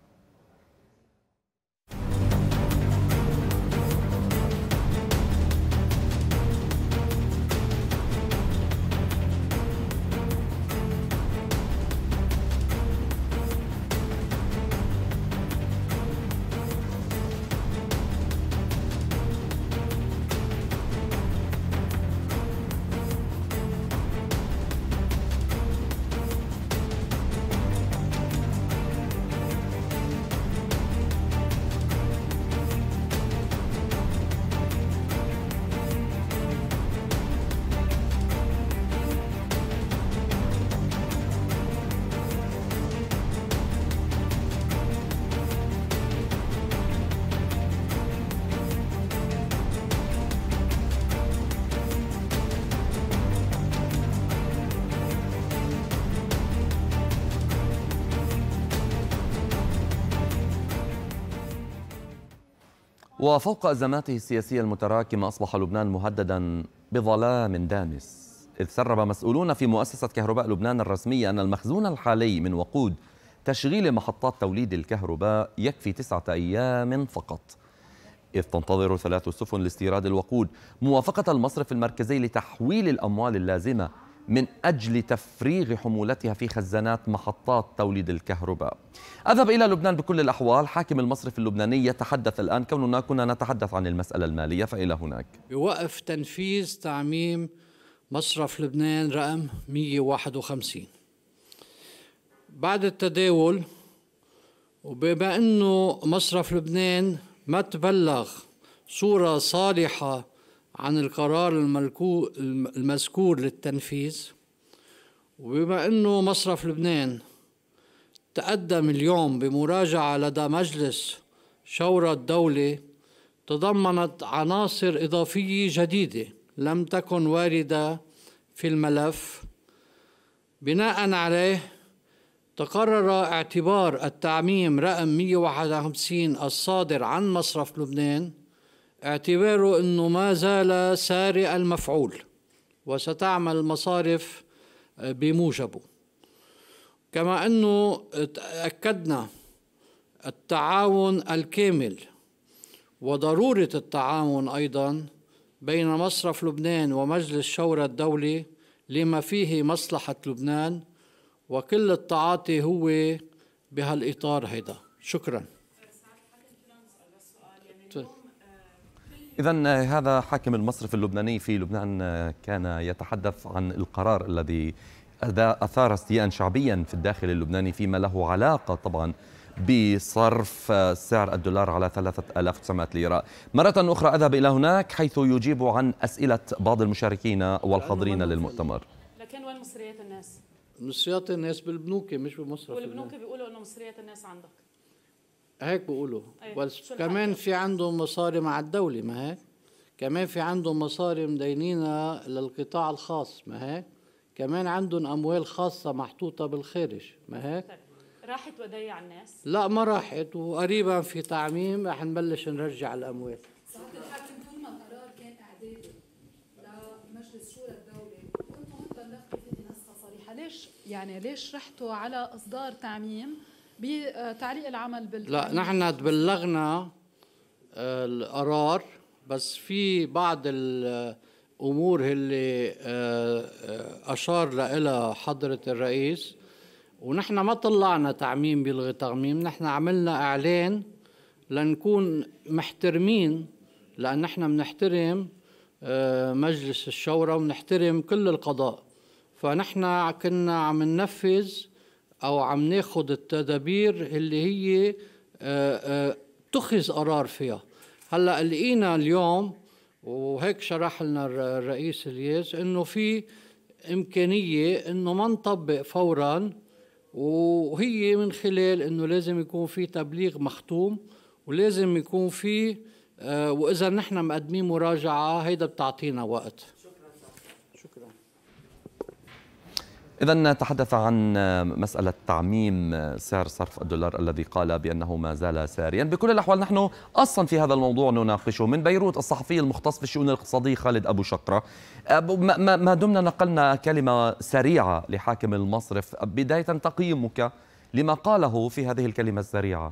وفوق أزماته السياسية المتراكمة أصبح لبنان مهددا بظلام دامس، إذ سرب مسؤولون في مؤسسة كهرباء لبنان الرسمية أن المخزون الحالي من وقود تشغيل محطات توليد الكهرباء يكفي تسعة أيام فقط، إذ تنتظر ثلاث سفن لاستيراد الوقود موافقة المصرف المركزي لتحويل الأموال اللازمة من أجل تفريغ حمولتها في خزانات محطات توليد الكهرباء. أذهب إلى لبنان بكل الأحوال. حاكم المصرف اللبناني يتحدث الآن، كوننا كنا نتحدث عن المسألة المالية فإلى هناك. بوقف تنفيذ تعميم مصرف لبنان رقم مئة وواحد وخمسين بعد التداول، وبما أنه مصرف لبنان ما تبلغ صورة صالحة عن القرار المذكور للتنفيذ، وبما أنه مصرف لبنان تقدم اليوم بمراجعة لدى مجلس شورى الدولة تضمنت عناصر إضافية جديدة لم تكن واردة في الملف، بناء عليه تقرر اعتبار التعميم رقم مئة وواحد وخمسين الصادر عن مصرف لبنان اعتباره أنه ما زال سارع المفعول وستعمل المصارف بموجبه. كما أنه أكدنا التعاون الكامل وضرورة التعاون أيضا بين مصرف لبنان ومجلس شورى الدولة لما فيه مصلحة لبنان، وكل التعاطي هو بهالإطار هيدا. شكرا. إذن هذا حاكم المصرف اللبناني في لبنان كان يتحدث عن القرار الذي أثار استياء شعبيا في الداخل اللبناني فيما له علاقة طبعا بصرف سعر الدولار على ثلاثة آلاف وتسعمائة ليرة. مرة أخرى أذهب إلى هناك حيث يجيب عن أسئلة بعض المشاركين والحاضرين للمؤتمر. لكن وين مصريات الناس؟ مصريات الناس بالبنوك مش بمصرف. والبنوك بيقولوا إنه مصريات الناس عندك. هيك بيقولوا، أيه. بس كمان في عندهم مصاري مع الدولة، ما هيك؟ كمان في عندهم مصاري مدينينها للقطاع الخاص، ما هيك؟ كمان عندهم أموال خاصة محطوطة بالخارج، ما هيك؟ راحت ودايع الناس؟ لا ما راحت، وقريبا في تعميم رح نبلش نرجع الأموال. سعادة الحاكم، طول ما القرار كان إعدادي لمجلس شورى الدولة كنتوا انتم دخلتوا فيه نسخة صريحة، ليش يعني ليش رحتوا على إصدار تعميم بتعليق العمل بالتعميم؟ لا نحن تبلغنا القرار، بس في بعض الأمور اللي أشار لها حضرة الرئيس، ونحن ما طلعنا تعميم بيلغي تعميم، نحن عملنا إعلان لنكون محترمين، لأن نحن بنحترم مجلس الشورى وبنحترم كل القضاء، فنحن كنا عم ننفذ أو عم ناخد التدابير اللي هي تخذ قرار فيها. هلأ لقينا اليوم وهيك شرح لنا الرئيس الياس إنه في إمكانية إنه ما نطبق فوراً، وهي من خلال إنه لازم يكون في تبليغ مختوم، ولازم يكون في آه وإذا نحن مقدمين مراجعة هيدا بتعطينا وقت. شكرا. إذا نتحدث عن مسألة تعميم سعر صرف الدولار الذي قال بأنه ما زال ساريا. بكل الأحوال نحن أصلا في هذا الموضوع نناقشه. من بيروت الصحفي المختص في الشؤون الاقتصادية خالد أبو شقرة. ما دمنا نقلنا كلمة سريعة لحاكم المصرف، بداية تقييمك لما قاله في هذه الكلمة السريعة.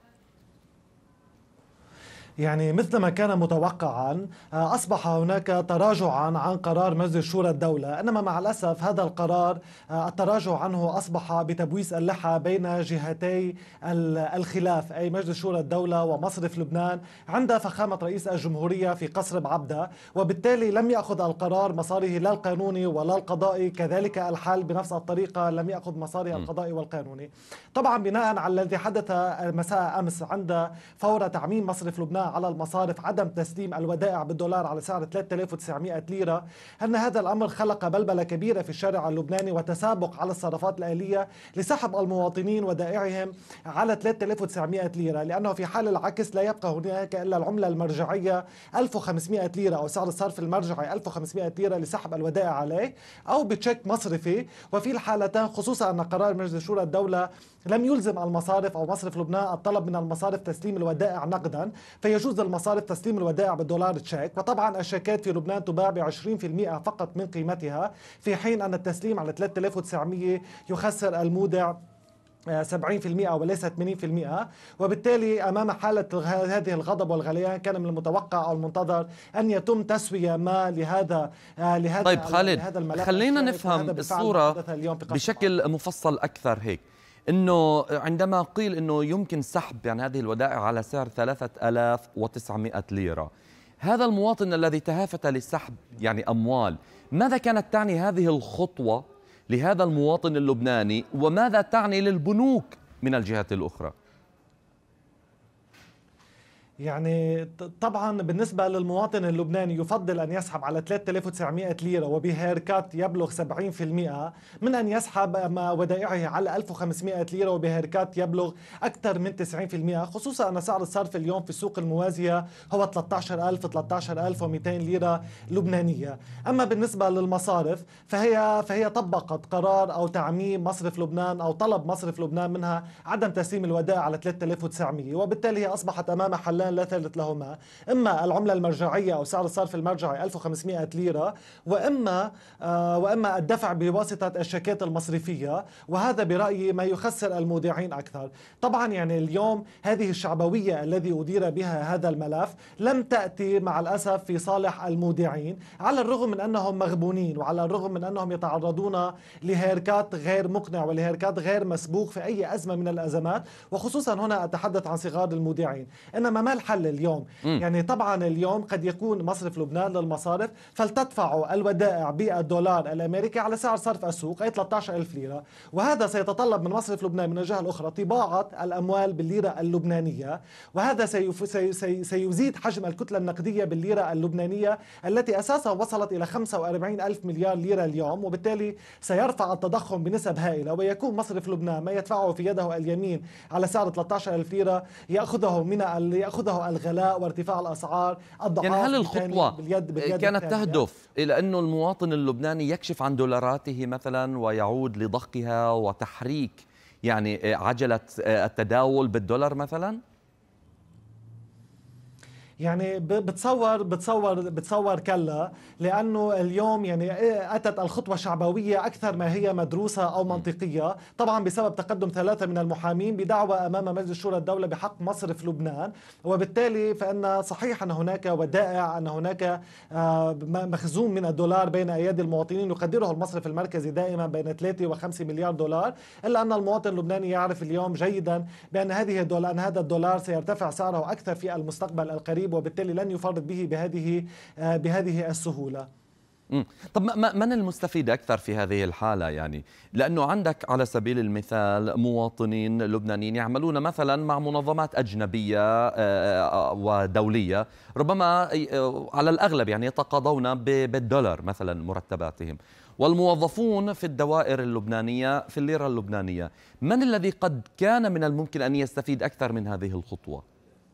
يعني مثل ما كان متوقعا أصبح هناك تراجعا عن قرار مجلس شورى الدولة، إنما مع الأسف هذا القرار التراجع عنه أصبح بتبويس اللحى بين جهتي الخلاف، أي مجلس شورى الدولة ومصرف لبنان عند فخامة رئيس الجمهورية في قصر بعبدة، وبالتالي لم يأخذ القرار مساره لا القانوني ولا القضائي، كذلك الحال بنفس الطريقة لم يأخذ مساره القضائي والقانوني. طبعا بناء على الذي حدث مساء أمس عند فور تعميم مصرف لبنان على المصارف عدم تسليم الودائع بالدولار على سعر ثلاثة آلاف وتسعمائة ليرة، أن هذا الأمر خلق بلبلة كبيرة في الشارع اللبناني وتسابق على الصرافات الآلية لسحب المواطنين ودائعهم على ثلاثة آلاف وتسعمائة ليرة، لأنه في حال العكس لا يبقى هناك إلا العملة المرجعية ألف وخمسمائة ليرة أو سعر الصرف المرجعي ألف وخمسمائة ليرة لسحب الودائع عليه أو بتشيك مصرفي. وفي الحالتين خصوصا أن قرار مجلس شورى الدولة لم يلزم المصارف أو مصرف لبنان الطلب من المصارف تسليم الودائع نقدا، فيجوز للمصارف تسليم الودائع بالدولار تشيك. وطبعا الشيكات في لبنان تباع ب عشرين بالمئة فقط من قيمتها، في حين أن التسليم على ثلاثة آلاف وتسعمائة يخسر المودع سبعين بالمئة وليس ثمانين بالمئة. وبالتالي أمام حالة هذه الغضب والغليان كان من المتوقع أو المنتظر أن يتم تسوية ما لهذا لهذا طيب خالد، لهذا الملف. خلينا نفهم الصورة بشكل مفصل أكثر هيك. إنه عندما قيل إنه يمكن سحب يعني هذه الودائع على سعر ثلاثة آلاف وتسعمائة ليرة، هذا المواطن الذي تهافت لسحب يعني أموال، ماذا كانت تعني هذه الخطوة لهذا المواطن اللبناني، وماذا تعني للبنوك من الجهة الأخرى؟ يعني طبعا بالنسبة للمواطن اللبناني يفضل أن يسحب على ثلاثة آلاف وتسعمائة ليرة وبهيركات يبلغ سبعين بالمئة من أن يسحب ودائعه على ألف وخمسمائة ليرة وبهيركات يبلغ أكثر من تسعين بالمئة، خصوصا أن سعر الصرف اليوم في السوق الموازية هو ثلاثة عشر ألف ثلاثة عشر ألف ومئتين ليرة لبنانية. أما بالنسبة للمصارف فهي فهي طبقت قرار أو تعميم مصرف لبنان أو طلب مصرف لبنان منها عدم تسليم الودائع على ثلاثة آلاف وتسعمائة، وبالتالي هي أصبحت أمام حلان لا ثالث لهما، إما العملة المرجعية أو سعر الصرف المرجعي ألف وخمسمائة ليرة، وإما آه وإما الدفع بواسطة الشيكات المصرفية، وهذا برأيي ما يخسر المودعين أكثر. طبعا يعني اليوم هذه الشعبوية الذي أدير بها هذا الملف لم تأتي مع الأسف في صالح المودعين، على الرغم من أنهم مغبونين وعلى الرغم من أنهم يتعرضون لهيركات غير مقنع ولهيركات غير مسبوق في أي أزمة من الأزمات، وخصوصا هنا أتحدث عن صغار المودعين. إنما ما الحل اليوم؟ م. يعني طبعا اليوم قد يكون مصرف لبنان للمصارف فلتدفعوا الودائع بالدولار الأمريكي على سعر صرف السوق أي ثلاثة عشر ألف ليرة، وهذا سيتطلب من مصرف لبنان من الجهة الأخرى طباعة الأموال بالليرة اللبنانية، وهذا سيف سي سي سيزيد حجم الكتلة النقدية بالليرة اللبنانية التي أساسا وصلت إلى خمسة وأربعين ألف مليار ليرة اليوم، وبالتالي سيرفع التضخم بنسب هائلة، ويكون مصرف لبنان ما يدفعه في يده اليمين على سعر ثلاثة عشر ألف ليرة يأخذه من يأخذه الغلاء وارتفاع الأسعار الضعاف. يعني هل الخطوة باليد باليد كانت الثانية تهدف إلى أنه المواطن اللبناني يكشف عن دولاراته مثلا ويعود لضخها وتحريك يعني عجلة التداول بالدولار مثلا؟ يعني بتصور بتصور بتصور كلا، لانه اليوم يعني اتت الخطوه شعبويه اكثر ما هي مدروسه او منطقيه، طبعا بسبب تقدم ثلاثه من المحامين بدعوى امام مجلس شورى الدوله بحق مصرف لبنان، وبالتالي فان صحيح ان هناك ودائع، ان هناك مخزون من الدولار بين ايادي المواطنين يقدره المصرف المركزي دائما بين ثلاثة وخمسة مليار دولار، الا ان المواطن اللبناني يعرف اليوم جيدا بان هذه الدولار ان هذا الدولار سيرتفع سعره اكثر في المستقبل القريب، وبالتالي لن يفرط به بهذه بهذه السهولة. طب من المستفيد أكثر في هذه الحالة؟ يعني لأنه عندك على سبيل المثال مواطنين لبنانيين يعملون مثلا مع منظمات أجنبية ودولية، ربما على الأغلب يعني يتقاضون بالدولار مثلا مرتباتهم، والموظفون في الدوائر اللبنانية في الليرة اللبنانية. من الذي قد كان من الممكن أن يستفيد أكثر من هذه الخطوة؟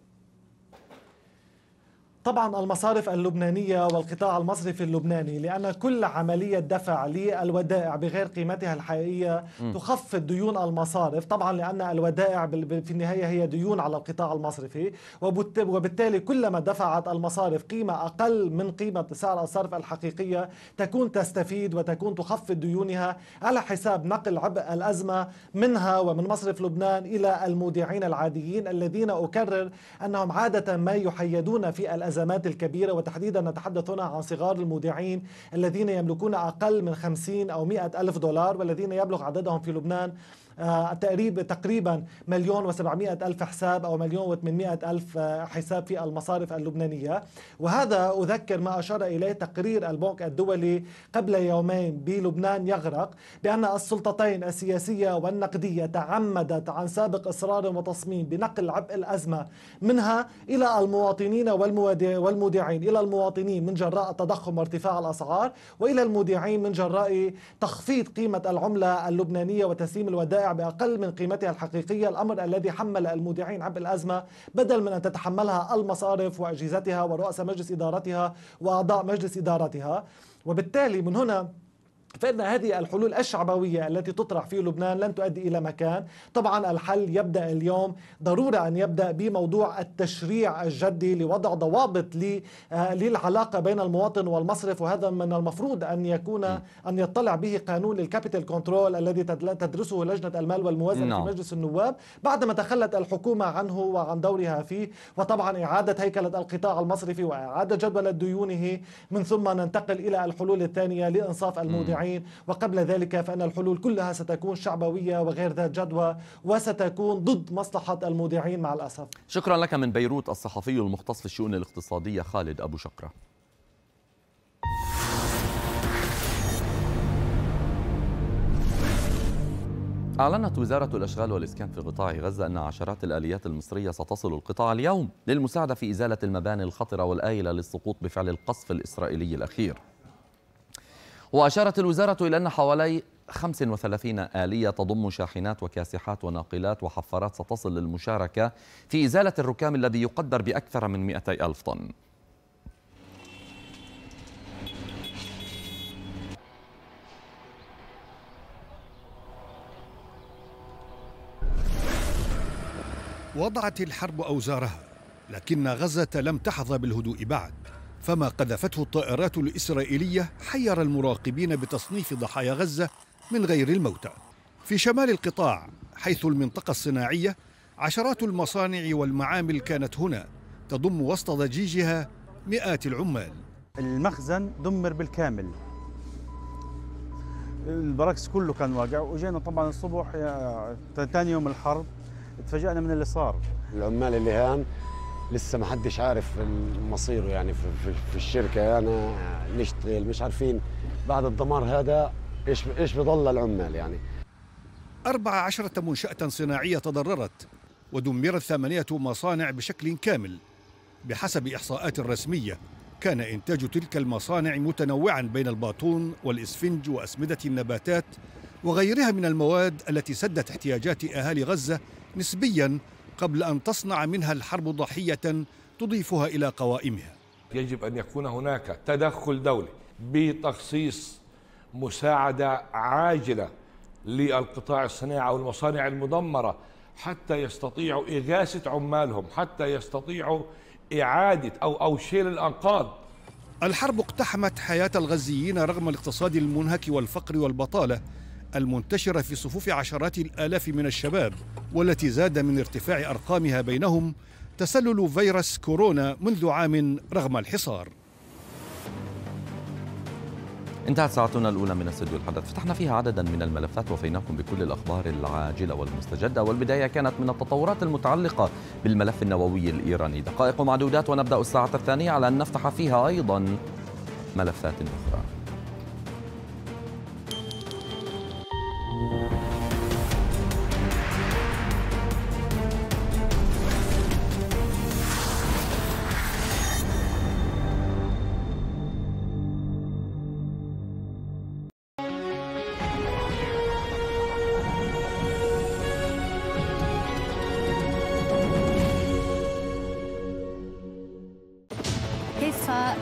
طبعا المصارف اللبنانية والقطاع المصرفي اللبناني، لأن كل عملية دفع للودائع بغير قيمتها الحقيقية م. تخفض ديون المصارف، طبعا لأن الودائع في النهاية هي ديون على القطاع المصرفي، وبالتالي كلما دفعت المصارف قيمة أقل من قيمة سعر الصرف الحقيقية تكون تستفيد وتكون تخفض ديونها على حساب نقل عبء الأزمة منها ومن مصرف لبنان إلى المودعين العاديين الذين أكرر أنهم عادة ما يحيدون في الأزمة الأزمات الكبيرة، وتحديدا نتحدث هنا عن صغار المودعين الذين يملكون أقل من خمسين أو مئة ألف دولار، والذين يبلغ عددهم في لبنان آه تقريبا تقريبا مليون وسبعمائة ألف حساب أو مليون وثمانمائة ألف آه حساب في المصارف اللبنانية. وهذا أذكر ما أشار إليه تقرير البنك الدولي قبل يومين بلبنان يغرق، بأن السلطتين السياسية والنقدية تعمدت عن سابق إصرار وتصميم بنقل عبء الأزمة منها إلى المواطنين والمودعين، إلى المواطنين من جراء التضخم وارتفاع الأسعار، وإلى المودعين من جراء تخفيض قيمة العملة اللبنانية وتسليم الودائع بأقل من قيمتها الحقيقية، الأمر الذي حمل المودعين عبء الأزمة بدل من أن تتحملها المصارف وأجهزتها ورؤساء مجلس إدارتها وأعضاء مجلس إدارتها. وبالتالي من هنا فإن هذه الحلول الشعبوية التي تطرح في لبنان لن تؤدي إلى مكان. طبعا الحل يبدأ اليوم، ضرورة أن يبدأ بموضوع التشريع الجدي لوضع ضوابط للعلاقة بين المواطن والمصرف، وهذا من المفروض أن يكون أن يطلع به قانون الكابيتال كنترول الذي تدرسه لجنة المال والموازنة في مجلس النواب بعدما تخلت الحكومة عنه وعن دورها فيه، وطبعا إعادة هيكلة القطاع المصرفي وإعادة جدول ديونه، من ثم ننتقل إلى الحلول الثانية لإنصاف المودعين. وقبل ذلك فإن الحلول كلها ستكون شعبوية وغير ذات جدوى وستكون ضد مصلحة المودعين مع الأسف. شكرا لك من بيروت الصحفي المختص في الشؤون الاقتصادية خالد أبو شقرة. أعلنت وزارة الأشغال والإسكان في قطاع غزة أن عشرات الآليات المصرية ستصل القطاع اليوم للمساعدة في إزالة المباني الخطرة والآيلة للسقوط بفعل القصف الإسرائيلي الأخير. وأشارت الوزارة إلى أن حوالي خمسة وثلاثين آلية تضم شاحنات وكاسحات وناقلات وحفارات ستصل للمشاركة في إزالة الركام الذي يقدر بأكثر من مئتي ألف طن. وضعت الحرب أوزارها، لكن غزة لم تحظى بالهدوء بعد، فما قذفته الطائرات الإسرائيلية حير المراقبين بتصنيف ضحايا غزة من غير الموتى. في شمال القطاع حيث المنطقة الصناعية عشرات المصانع والمعامل كانت هنا تضم وسط ضجيجها مئات العمال. المخزن دمر بالكامل، البراكس كله كان واقع، وجينا طبعا الصبح ثاني يوم الحرب تفاجأنا من اللي صار. العمال اللي هان لسه ما حدش عارف مصيره، يعني في, في, في الشركه انا نشتغل مش عارفين بعد الدمار هذا ايش ايش بضل العمال. يعني أربع عشرة منشأة صناعية تضررت ودمرت ثمانية مصانع بشكل كامل. بحسب إحصاءات رسمية كان إنتاج تلك المصانع متنوعا بين الباطون والإسفنج وأسمدة النباتات وغيرها من المواد التي سدت احتياجات أهالي غزة نسبيا قبل أن تصنع منها الحرب ضحية تضيفها إلى قوائمها. يجب أن يكون هناك تدخل دولي بتخصيص مساعدة عاجلة للقطاع الصناعي والمصانع المدمرة حتى يستطيعوا إغاثة عمالهم، حتى يستطيعوا إعادة أو أو شيل الأنقاض. الحرب اقتحمت حياة الغزيين رغم الاقتصاد المنهك والفقر والبطالة المنتشرة في صفوف عشرات الآلاف من الشباب، والتي زاد من ارتفاع أرقامها بينهم تسلل فيروس كورونا منذ عام رغم الحصار. انتهت ساعتنا الأولى من استوديو الحدث، فتحنا فيها عددا من الملفات وفيناكم بكل الأخبار العاجلة والمستجدة، والبداية كانت من التطورات المتعلقة بالملف النووي الإيراني. دقائق معدودات ونبدأ الساعة الثانية على أن نفتح فيها أيضا ملفات أخرى.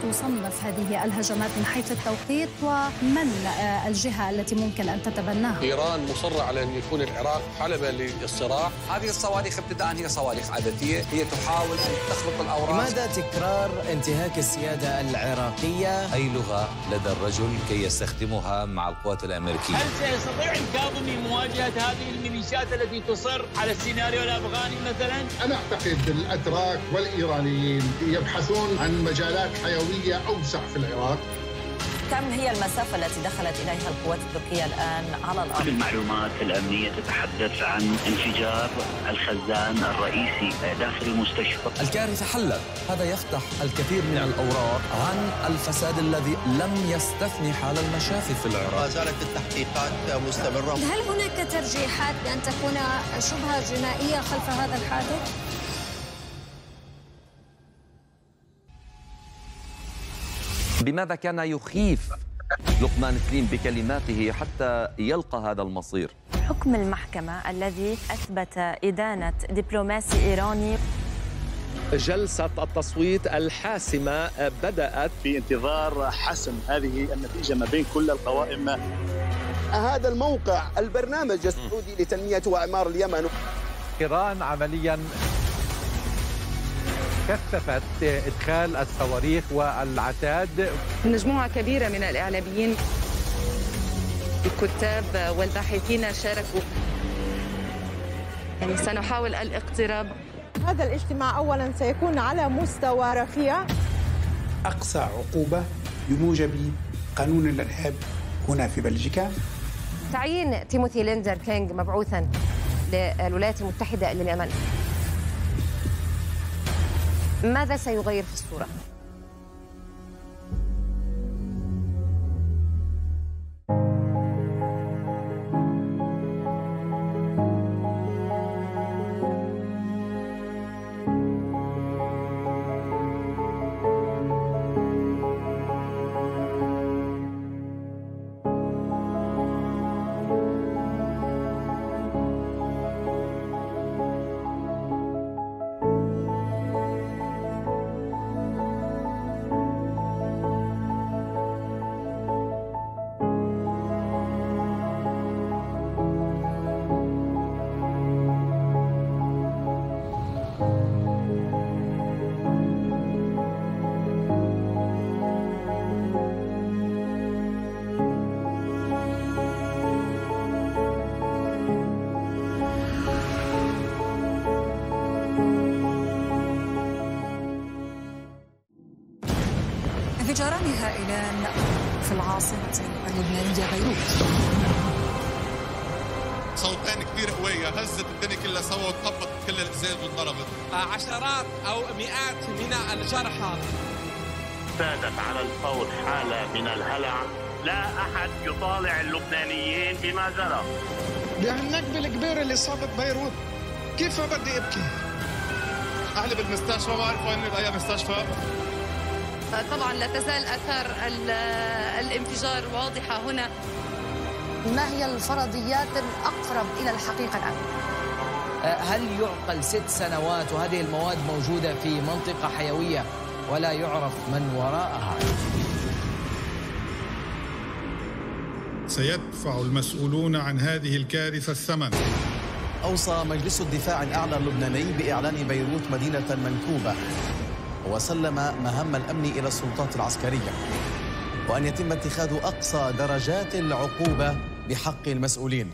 تصنف هذه الهجمات من حيث التوقيت ومن الجهة التي ممكن أن تتبناها؟ إيران مصرة على أن يكون العراق حلبة للصراع. هذه الصواريخ ابتداء هي صواريخ عادية، هي تحاول أن تخلق الأوراق. لماذا تكرار انتهاك السيادة العراقية؟ أي لغة لدى الرجل كي يستخدمها مع القوات الأمريكية؟ هل سيستطيع الكاظمي مواجهة هذه الميليشيات التي تصر على السيناريو الأفغاني مثلا؟ أنا أعتقد الأتراك والإيرانيين يبحثون عن مجالات حيوية أوسع في العراق. كم هي المسافة التي دخلت إليها القوات التركية الآن على الأرض؟ المعلومات الأمنية تتحدث عن انفجار الخزان الرئيسي داخل المستشفى. الكارثة حلت، هذا يفتح الكثير من الأوراق عن الفساد الذي لم يستثني حال المشافي في العراق. ما زالت التحقيقات مستمرة. هل هناك ترجيحات بأن تكون شبهة جنائية خلف هذا الحادث؟ بماذا كان يخيف لقمان سليم بكلماته حتى يلقى هذا المصير؟ حكم المحكمة الذي أثبت إدانة دبلوماسي إيراني. جلسة التصويت الحاسمة بدأت في انتظار حسم هذه النتيجة ما بين كل القوائم. هذا الموقع البرنامج السعودي لتنمية وإعمار اليمن. إيران عملياً كثفت إدخال الصواريخ والعتاد. مجموعة كبيرة من الإعلاميين الكتاب والباحثين شاركوا. يعني سنحاول الاقتراب. هذا الاجتماع أولاً سيكون على مستوى رفيع. أقصى عقوبة بموجب قانون الإرهاب هنا في بلجيكا. تعيين تيموثي ليندر كينغ مبعوثاً للولايات المتحدة لليمن، ماذا سيغير في الصورة؟ انفجاران هائلان في العاصمة اللبنانية بيروت. صوتين كثير قوية هزت الدنيا كلها سوا وطبقت كل الازاز وانضربت. عشرات او مئات من الجرحى. سادت على الفور حالة من الهلع، لا أحد يطالع اللبنانيين بما جرى. بهالنكبة الكبيرة اللي صابت بيروت كيف ما بدي أبكي؟ أهلي بالمستشفى ما أعرف وين بأي مستشفى. طبعا لا تزال أثار الانفجار واضحة هنا. ما هي الفرضيات الأقرب إلى الحقيقة الآن؟ هل يعقل ست سنوات وهذه المواد موجودة في منطقة حيوية ولا يعرف من وراءها؟ سيدفع المسؤولون عن هذه الكارثة الثمن. أوصى مجلس الدفاع الأعلى اللبناني بإعلان بيروت مدينة منكوبة، وسلم مهام الأمن إلى السلطات العسكرية، وأن يتم اتخاذ أقصى درجات العقوبة بحق المسؤولين.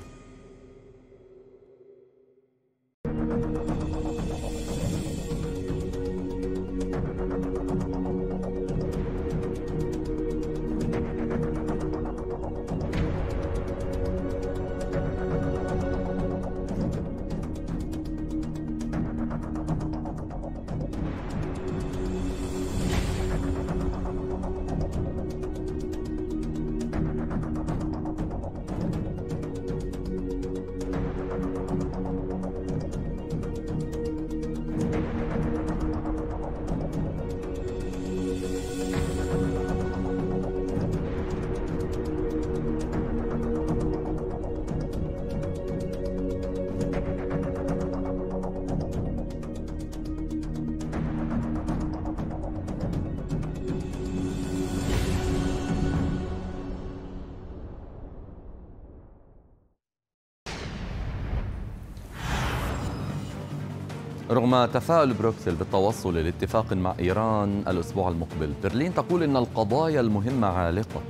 رغم تفاؤل بروكسل بالتوصل لاتفاق مع إيران الأسبوع المقبل، برلين تقول إن القضايا المهمة عالقة.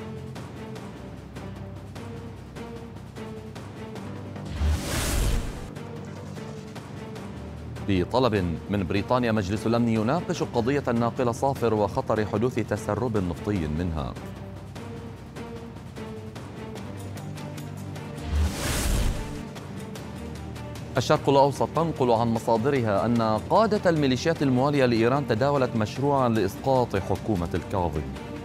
بطلب من بريطانيا، مجلس الأمن يناقش قضية الناقلة صافر وخطر حدوث تسرب نفطي منها. الشرق الأوسط تنقل عن مصادرها أن قادة الميليشيات الموالية لإيران تداولت مشروعا لإسقاط حكومة الكاظمي.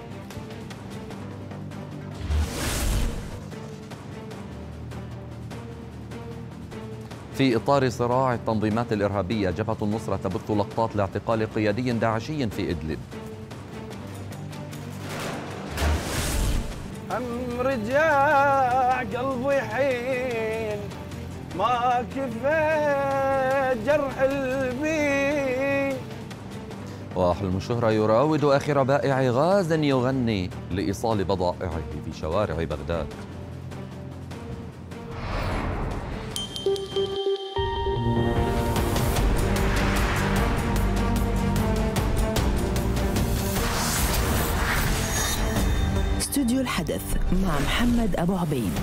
في إطار صراع التنظيمات الإرهابية، جبهة النصرة تبث لقطات لاعتقال قيادي داعشي في إدلب. هم رجع قلبي حين ما كفى جرح البي. وحلم الشهرة يراود آخر بائع غاز يغني لإيصال بضائعه في شوارع بغداد. استوديو الحدث مع محمد أبو عبيد.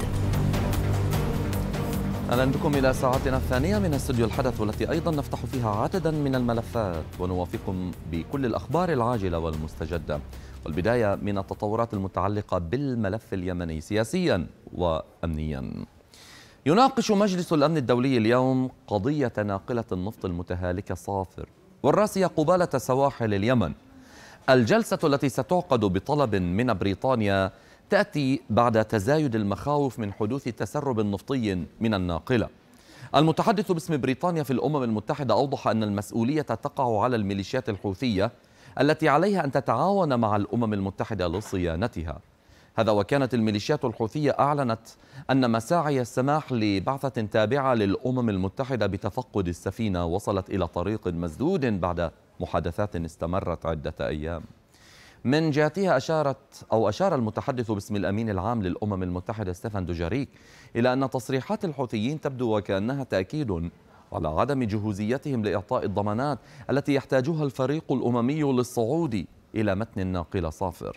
أهلا بكم إلى ساعتنا الثانية من استوديو الحدث، والتي أيضا نفتح فيها عددا من الملفات ونوافيكم بكل الأخبار العاجلة والمستجدة، والبداية من التطورات المتعلقة بالملف اليمني سياسيا وأمنيا. يناقش مجلس الأمن الدولي اليوم قضية ناقلة النفط المتهالكة صافر والراسية قبالة سواحل اليمن. الجلسة التي ستعقد بطلب من بريطانيا تأتي بعد تزايد المخاوف من حدوث تسرب نفطي من الناقلة. المتحدث باسم بريطانيا في الأمم المتحدة أوضح أن المسؤولية تقع على الميليشيات الحوثية التي عليها أن تتعاون مع الأمم المتحدة لصيانتها. هذا وكانت الميليشيات الحوثية أعلنت أن مساعي السماح لبعثة تابعة للأمم المتحدة بتفقد السفينة وصلت إلى طريق مسدود بعد محادثات استمرت عدة أيام. من جهتها أشارت أو أشار المتحدث باسم الأمين العام للأمم المتحدة ستيفان دوجاريك إلى أن تصريحات الحوثيين تبدو وكأنها تأكيد على عدم جهوزيتهم لإعطاء الضمانات التي يحتاجها الفريق الأممي للصعود إلى متن الناقلة صافر.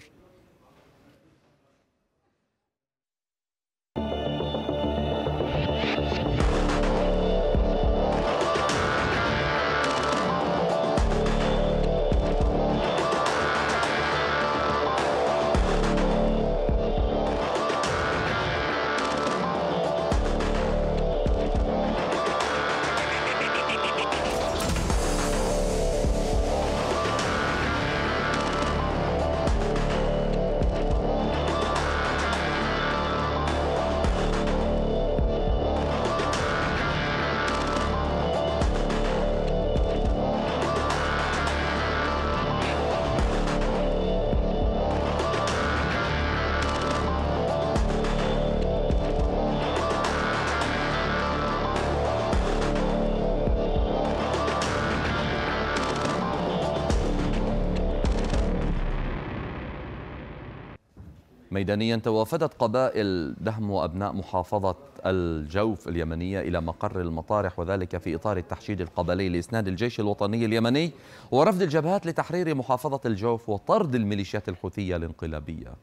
ميدانيا، توافدت قبائل دهم وأبناء محافظة الجوف اليمنية إلى مقر المطارح، وذلك في إطار التحشيد القبلي لإسناد الجيش الوطني اليمني ورفض الجبهات لتحرير محافظة الجوف وطرد الميليشيات الحوثية الانقلابية.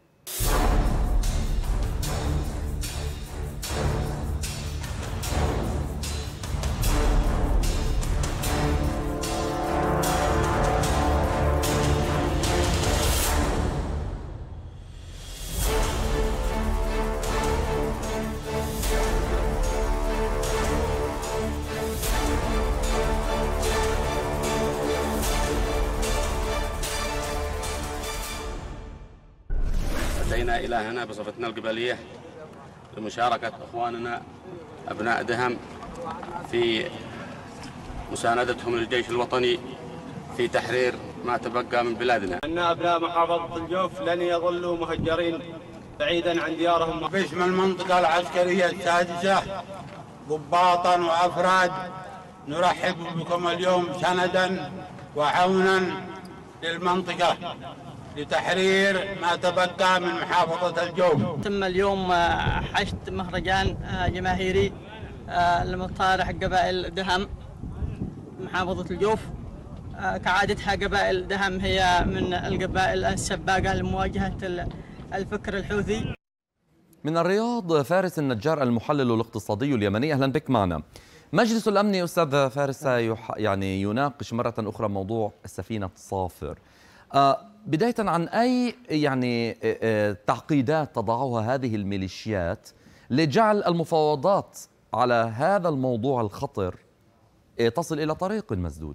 أتينا إلى هنا بصفتنا القبلية لمشاركة إخواننا أبناء دهم في مساندتهم للجيش الوطني في تحرير ما تبقى من بلادنا. أن أبناء محافظة الجوف لن يظلوا مهجرين بعيدا عن ديارهم. باسم المنطقة العسكرية السادسة ضباطا وأفراد نرحب بكم اليوم سندا وعونا للمنطقة لتحرير ما تبقى من محافظة الجوف. تم اليوم حشد مهرجان جماهيري لمطارح قبائل دهم محافظة الجوف. كعادتها قبائل دهم هي من القبائل السباقة لمواجهة الفكر الحوثي. من الرياض فارس النجار المحلل الاقتصادي اليمني، أهلا بك معنا. مجلس الأمن أستاذ فارس يعني يناقش مرة أخرى موضوع السفينة صافر. بداية عن أي يعني تعقيدات تضعها هذه الميليشيات لجعل المفاوضات على هذا الموضوع الخطر تصل إلى طريق مسدود؟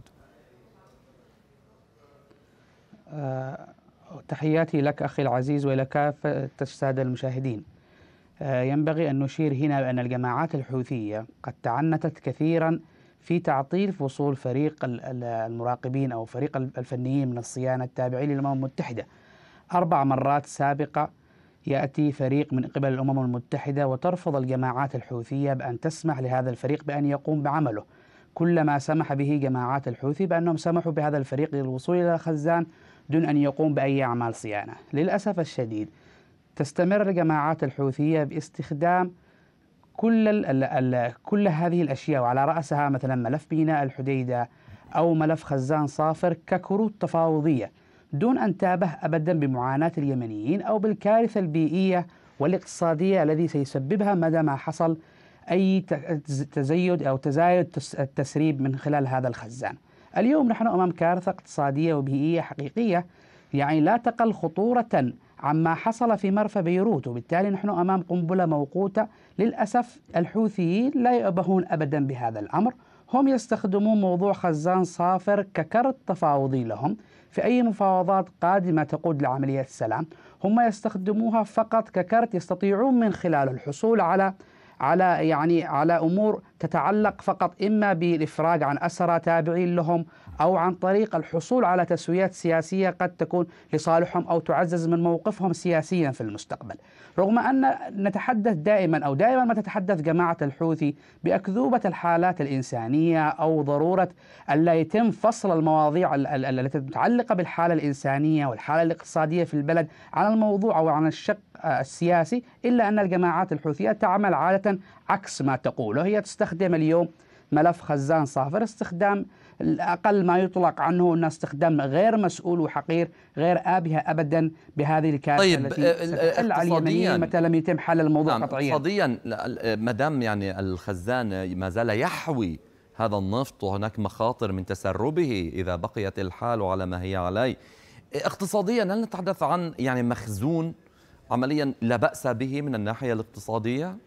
أه تحياتي لك أخي العزيز وإلى كافة السادة المشاهدين. أه ينبغي أن نشير هنا بأن الجماعات الحوثية قد تعنتت كثيرا في تعطيل فصول فريق المراقبين أو فريق الفنيين من الصيانة التابعين للأمم المتحدة. أربع مرات سابقة يأتي فريق من قبل الأمم المتحدة وترفض الجماعات الحوثية بأن تسمح لهذا الفريق بأن يقوم بعمله. كلما سمح به جماعات الحوثي بأنهم سمحوا بهذا الفريق للوصول إلى خزان دون أن يقوم بأي أعمال صيانة. للأسف الشديد تستمر الجماعات الحوثية باستخدام كل ال ال كل هذه الأشياء، وعلى رأسها مثلا ملف ميناء الحديدة أو ملف خزان صافر ككروت تفاوضية، دون أن تابه أبدا بمعاناة اليمنيين أو بالكارثة البيئية والاقتصادية الذي سيسببها مدى ما حصل أي تزايد أو تزايد التسريب من خلال هذا الخزان. اليوم نحن أمام كارثة اقتصادية وبيئية حقيقية يعني لا تقل خطورة عما حصل في مرفأ بيروت، وبالتالي نحن أمام قنبلة موقوتة. للأسف الحوثيين لا يأبهون أبدا بهذا الأمر، هم يستخدمون موضوع خزان صافر ككرت تفاوضي لهم في أي مفاوضات قادمة تقود لعملية السلام. هم يستخدموها فقط ككرت يستطيعون من خلاله الحصول على على يعني على أمور تتعلق فقط إما بالإفراج عن أسرى تابعين لهم أو عن طريق الحصول على تسويات سياسية قد تكون لصالحهم أو تعزز من موقفهم سياسيا في المستقبل. رغم أن نتحدث دائما أو دائما ما تتحدث جماعة الحوثي بأكذوبة الحالات الإنسانية أو ضرورة ألا يتم فصل المواضيع التي متعلقة بالحالة الإنسانية والحالة الاقتصادية في البلد عن الموضوع أو عن الشق السياسي، إلا أن الجماعات الحوثية تعمل عادة عكس ما تقوله. هي تستخدم اليوم ملف خزان صافر استخدام أقل ما يطلق عنه أنه استخدام غير مسؤول وحقير، غير آبه أبدا بهذه الكارثة طيب التي ستحل على اليمنيين متى لم يتم حل الموضوع نعم قطعيا. اقتصاديا ما دام يعني الخزان ما زال يحوي هذا النفط وهناك مخاطر من تسربه إذا بقيت الحال على ما هي عليه، اقتصاديا هل نتحدث عن يعني مخزون عمليا لا بأس به من الناحية الاقتصادية؟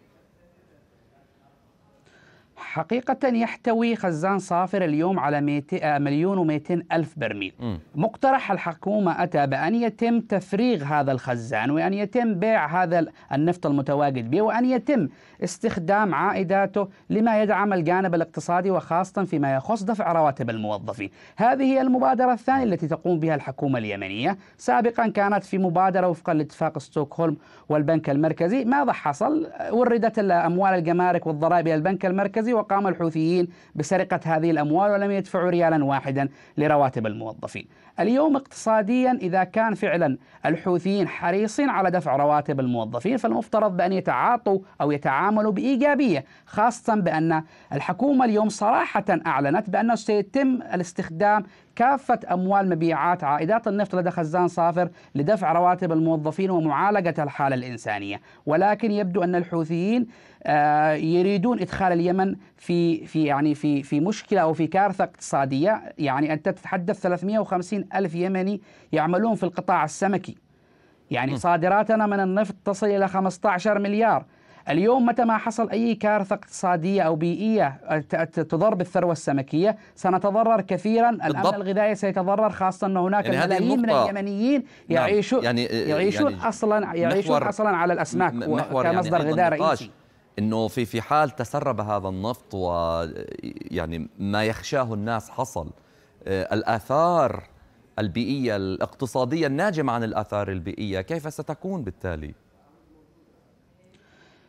حقيقة يحتوي خزان صافر اليوم على مليون ومئتين ألف برميل. م. مقترح الحكومة أتى بأن يتم تفريغ هذا الخزان وأن يتم بيع هذا النفط المتواجد به وأن يتم استخدام عائداته لما يدعم الجانب الاقتصادي وخاصة فيما يخص دفع رواتب الموظفين. هذه هي المبادرة الثانية التي تقوم بها الحكومة اليمنية. سابقا كانت في مبادرة وفقا لاتفاق ستوكهولم والبنك المركزي. ماذا حصل؟ وردت أموال الجمارك والضرائب إلى البنك المركزي وقام الحوثيين بسرقة هذه الأموال ولم يدفعوا ريالا واحدا لرواتب الموظفين. اليوم اقتصاديا إذا كان فعلا الحوثيين حريصين على دفع رواتب الموظفين فالمفترض بأن يتعاطوا أو يتعاملوا بإيجابية، خاصة بأن الحكومة اليوم صراحة أعلنت بأنه سيتم الاستخدام كافة أموال مبيعات عائدات النفط لدى خزان صافر لدفع رواتب الموظفين ومعالجة الحالة الإنسانية. ولكن يبدو أن الحوثيين يريدون إدخال اليمن في في يعني في في مشكلة أو في كارثة اقتصادية. يعني أنت تتحدث ثلاثمئة وخمسين ألف يمني يعملون في القطاع السمكي، يعني صادراتنا من النفط تصل إلى خمسة عشر مليار. اليوم متى ما حصل أي كارثة اقتصادية أو بيئية تضر بالثروة السمكية سنتضرر كثيرا. الأمن الغذائي سيتضرر، خاصة أن هناك يعني الملايين من اليمنيين يعيشون يعني يعيشون يعني أصلا يعيشون أصلا على الأسماك كمصدر يعني غذاء رئيسي. إنه في في حال تسرب هذا النفط ويعني ما يخشاه الناس حصل، الآثار البيئية الاقتصادية الناجمة عن الآثار البيئية كيف ستكون بالتالي؟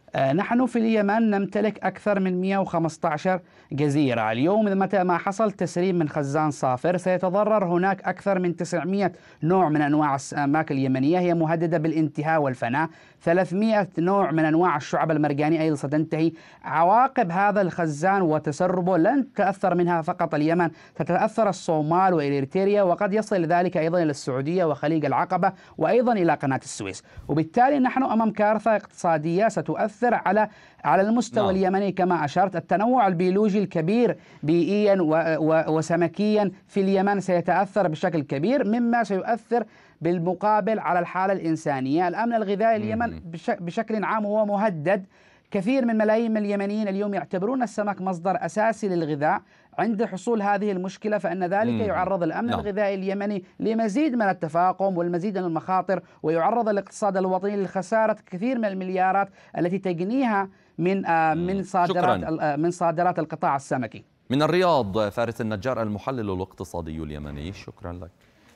نحن في اليمن نمتلك أكثر من مئة وخمسة عشر جزيرة. اليوم متى ما حصل تسريب من خزان صافر سيتضرر هناك أكثر من تسعمئة نوع من أنواع الأسماك اليمنية هي مهددة بالانتهاء والفناء، ثلاثمئة نوع من أنواع الشعب المرجانية أيضا ستنتهي. عواقب هذا الخزان وتسربه لن تتأثر منها فقط اليمن، ستتأثر الصومال وإريتريا، وقد يصل ذلك أيضا إلى السعودية وخليج العقبة وأيضا إلى قناة السويس. وبالتالي نحن أمام كارثة اقتصادية ستؤثر على على المستوى نعم. اليمني كما أشرت. التنوع البيولوجي الكبير بيئيا وسمكيا في اليمن سيتأثر بشكل كبير، مما سيؤثر بالمقابل على الحالة الإنسانية. الأمن الغذائي اليمن بشكل عام هو مهدد. كثير من ملايين من اليمنيين اليوم يعتبرون السمك مصدر أساسي للغذاء. عند حصول هذه المشكلة فإن ذلك مم. يعرض الأمن نعم. الغذائي اليمني لمزيد من التفاقم والمزيد من المخاطر، ويعرض الاقتصاد الوطني لخسارة كثير من المليارات التي تجنيها من آه من صادرات آه من صادرات القطاع السمكي. من الرياض فارس النجار المحلل الاقتصادي اليمني، شكرا لك.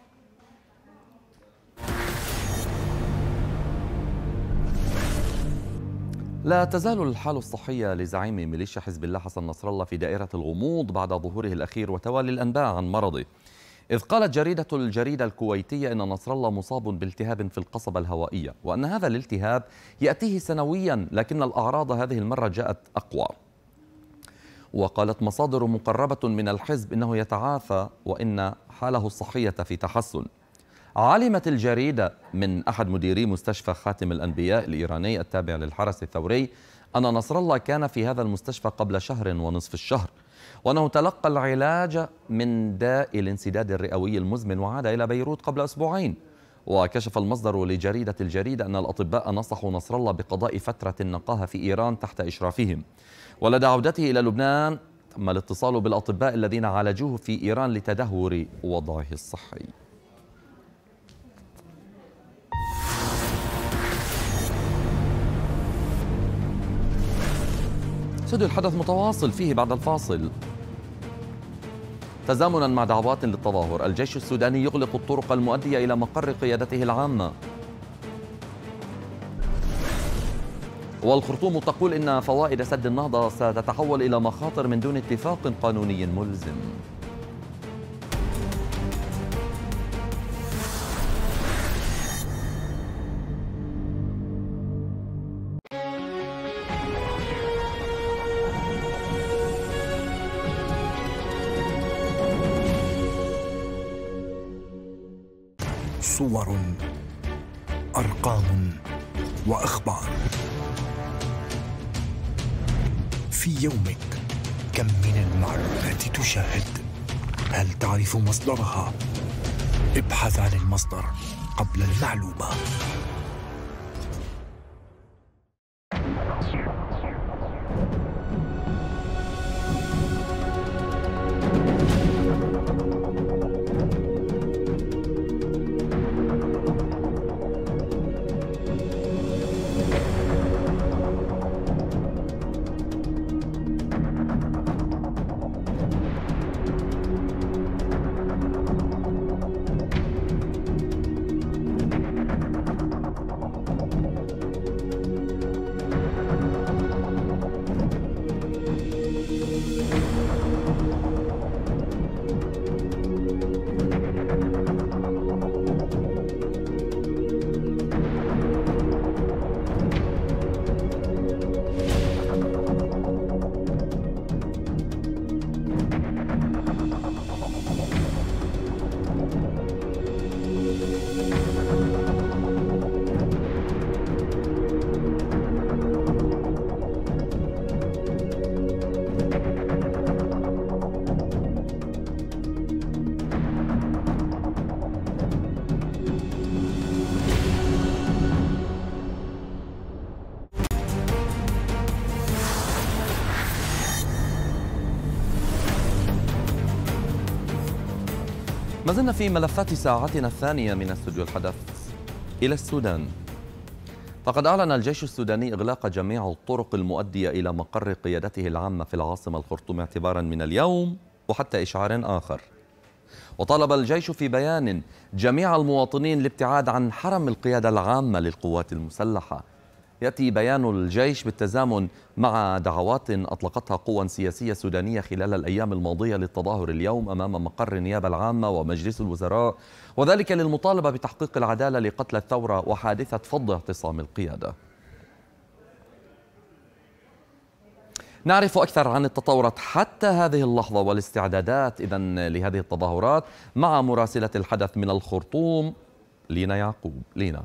لا تزال الحالة الصحية لزعيم ميليشيا حزب الله حسن نصر الله في دائرة الغموض بعد ظهوره الأخير وتوالي الأنباء عن مرضه، إذ قالت جريدة الجريدة الكويتية أن نصر الله مصاب بالتهاب في القصبة الهوائية، وأن هذا الالتهاب يأتيه سنويا لكن الأعراض هذه المرة جاءت أقوى. وقالت مصادر مقربة من الحزب إنه يتعافى وإن حاله الصحية في تحسن. علمت الجريدة من أحد مديري مستشفى خاتم الأنبياء الإيراني التابع للحرس الثوري أن نصر الله كان في هذا المستشفى قبل شهر ونصف الشهر، وأنه تلقى العلاج من داء الانسداد الرئوي المزمن وعاد إلى بيروت قبل أسبوعين. وكشف المصدر لجريدة الجريدة أن الأطباء نصحوا نصر الله بقضاء فترة نقاهة في إيران تحت إشرافهم، ولدى عودته إلى لبنان تم الاتصال بالأطباء الذين عالجوه في إيران لتدهور وضعه الصحي. استوديو الحدث متواصل فيه بعد الفاصل. تزامنا مع دعوات للتظاهر، الجيش السوداني يغلق الطرق المؤدية إلى مقر قيادته العامة. والخرطوم تقول إن فوائد سد النهضة ستتحول إلى مخاطر من دون اتفاق قانوني ملزم. صور، أرقام وأخبار. في يومك كم من المعلومات تشاهد؟ هل تعرف مصدرها؟ ابحث عن المصدر قبل المعلومة. ما زلنا في ملفات ساعتنا الثانية من استوديو الحدث. إلى السودان، فقد أعلن الجيش السوداني إغلاق جميع الطرق المؤدية إلى مقر قيادته العامة في العاصمة الخرطوم اعتبارا من اليوم وحتى إشعار آخر. وطالب الجيش في بيان جميع المواطنين الابتعاد عن حرم القيادة العامة للقوات المسلحة. يأتي بيان الجيش بالتزامن مع دعوات أطلقتها قوى سياسية سودانية خلال الأيام الماضية للتظاهر اليوم أمام مقر النيابة العامة ومجلس الوزراء، وذلك للمطالبة بتحقيق العدالة لقتلى الثورة وحادثة فض اعتصام القيادة. نعرف أكثر عن التطورات حتى هذه اللحظة والاستعدادات إذن لهذه التظاهرات مع مراسلة الحدث من الخرطوم لينا يعقوب. لينا.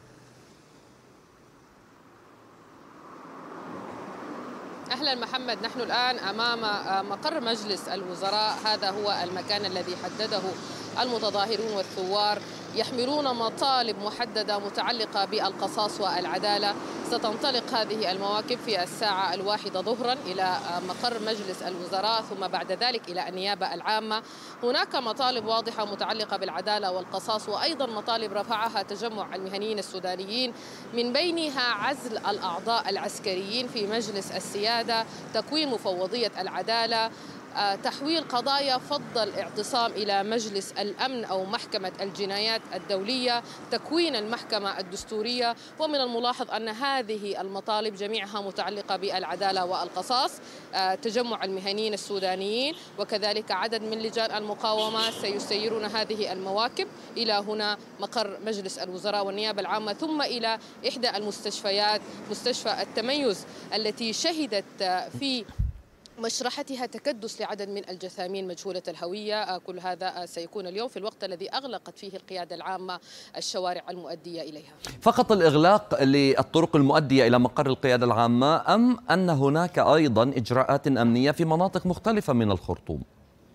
أهلا محمد، نحن الآن أمام مقر مجلس الوزراء. هذا هو المكان الذي حدده المتظاهرون والثوار، يحملون مطالب محددة متعلقة بالقصاص والعدالة. ستنطلق هذه المواكب في الساعة الواحدة ظهرا إلى مقر مجلس الوزراء، ثم بعد ذلك إلى النيابة العامة. هناك مطالب واضحة متعلقة بالعدالة والقصاص، وأيضا مطالب رفعها تجمع المهنيين السودانيين، من بينها عزل الأعضاء العسكريين في مجلس السيادة، تكوين مفوضية العدالة، تحويل قضايا فض الاعتصام إلى مجلس الأمن أو محكمة الجنايات الدولية، تكوين المحكمة الدستورية. ومن الملاحظ أن هذه المطالب جميعها متعلقة بالعدالة والقصاص. تجمع المهنيين السودانيين وكذلك عدد من لجان المقاومة سيسيرون هذه المواكب إلى هنا مقر مجلس الوزراء والنيابة العامة، ثم إلى إحدى المستشفيات، مستشفى التميز التي شهدت في مشرحتها تكدس لعدد من الجثامين مجهولة الهوية. كل هذا سيكون اليوم في الوقت الذي أغلقت فيه القيادة العامة الشوارع المؤدية إليها. فقط الإغلاق للطرق المؤدية إلى مقر القيادة العامة، أم أن هناك أيضا إجراءات أمنية في مناطق مختلفة من الخرطوم؟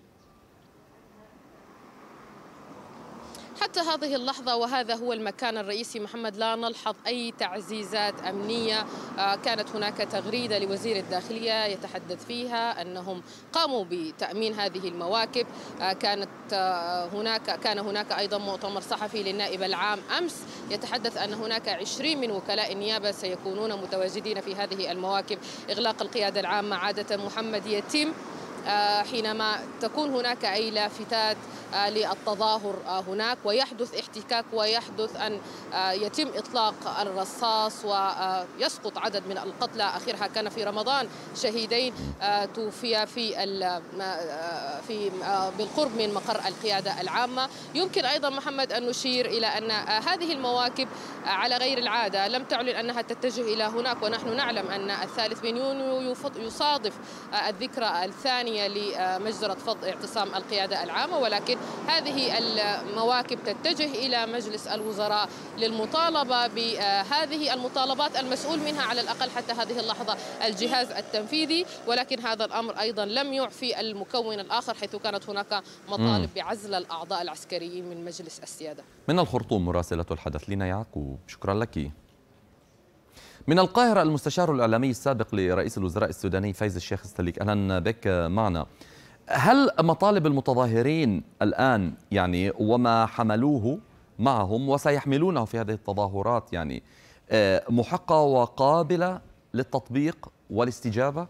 حتى هذه اللحظة وهذا هو المكان الرئيسي محمد لا نلحظ أي تعزيزات أمنية. كانت هناك تغريدة لوزير الداخلية يتحدث فيها أنهم قاموا بتأمين هذه المواكب. كانت هناك كان هناك أيضا مؤتمر صحفي للنائب العام أمس يتحدث أن هناك عشرين من وكلاء النيابة سيكونون متواجدين في هذه المواكب. إغلاق القيادة العامة عادة محمد يتم حينما تكون هناك أي لافتات للتظاهر هناك ويحدث احتكاك ويحدث أن يتم إطلاق الرصاص ويسقط عدد من القتلى. آخرها كان في رمضان شهيدين توفي في في بالقرب من مقر القيادة العامة. يمكن أيضا محمد أن نشير إلى أن هذه المواكب على غير العادة لم تعلن أنها تتجه إلى هناك، ونحن نعلم أن الثالث من يونيو يصادف الذكرى الثانية لمجزرة فض اعتصام القيادة العامة، ولكن هذه المواكب تتجه إلى مجلس الوزراء للمطالبة بهذه المطالبات المسؤول منها على الأقل حتى هذه اللحظة الجهاز التنفيذي. ولكن هذا الأمر أيضا لم يعفي المكون الآخر، حيث كانت هناك مطالب بعزل الأعضاء العسكريين من مجلس السيادة. من الخرطوم مراسلة الحدث لينا يعقوب، شكرا لك. من القاهرة المستشار الإعلامي السابق لرئيس الوزراء السوداني فايز الشيخ استليك، أهلا بك معنا. هل مطالب المتظاهرين الآن يعني وما حملوه معهم وسيحملونه في هذه التظاهرات يعني محقة وقابلة للتطبيق والاستجابة؟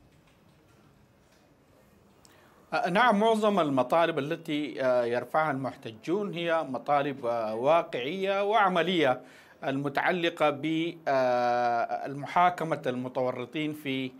نعم، معظم المطالب التي يرفعها المحتجون هي مطالب واقعية وعملية المتعلقة بمحاكمة المتورطين في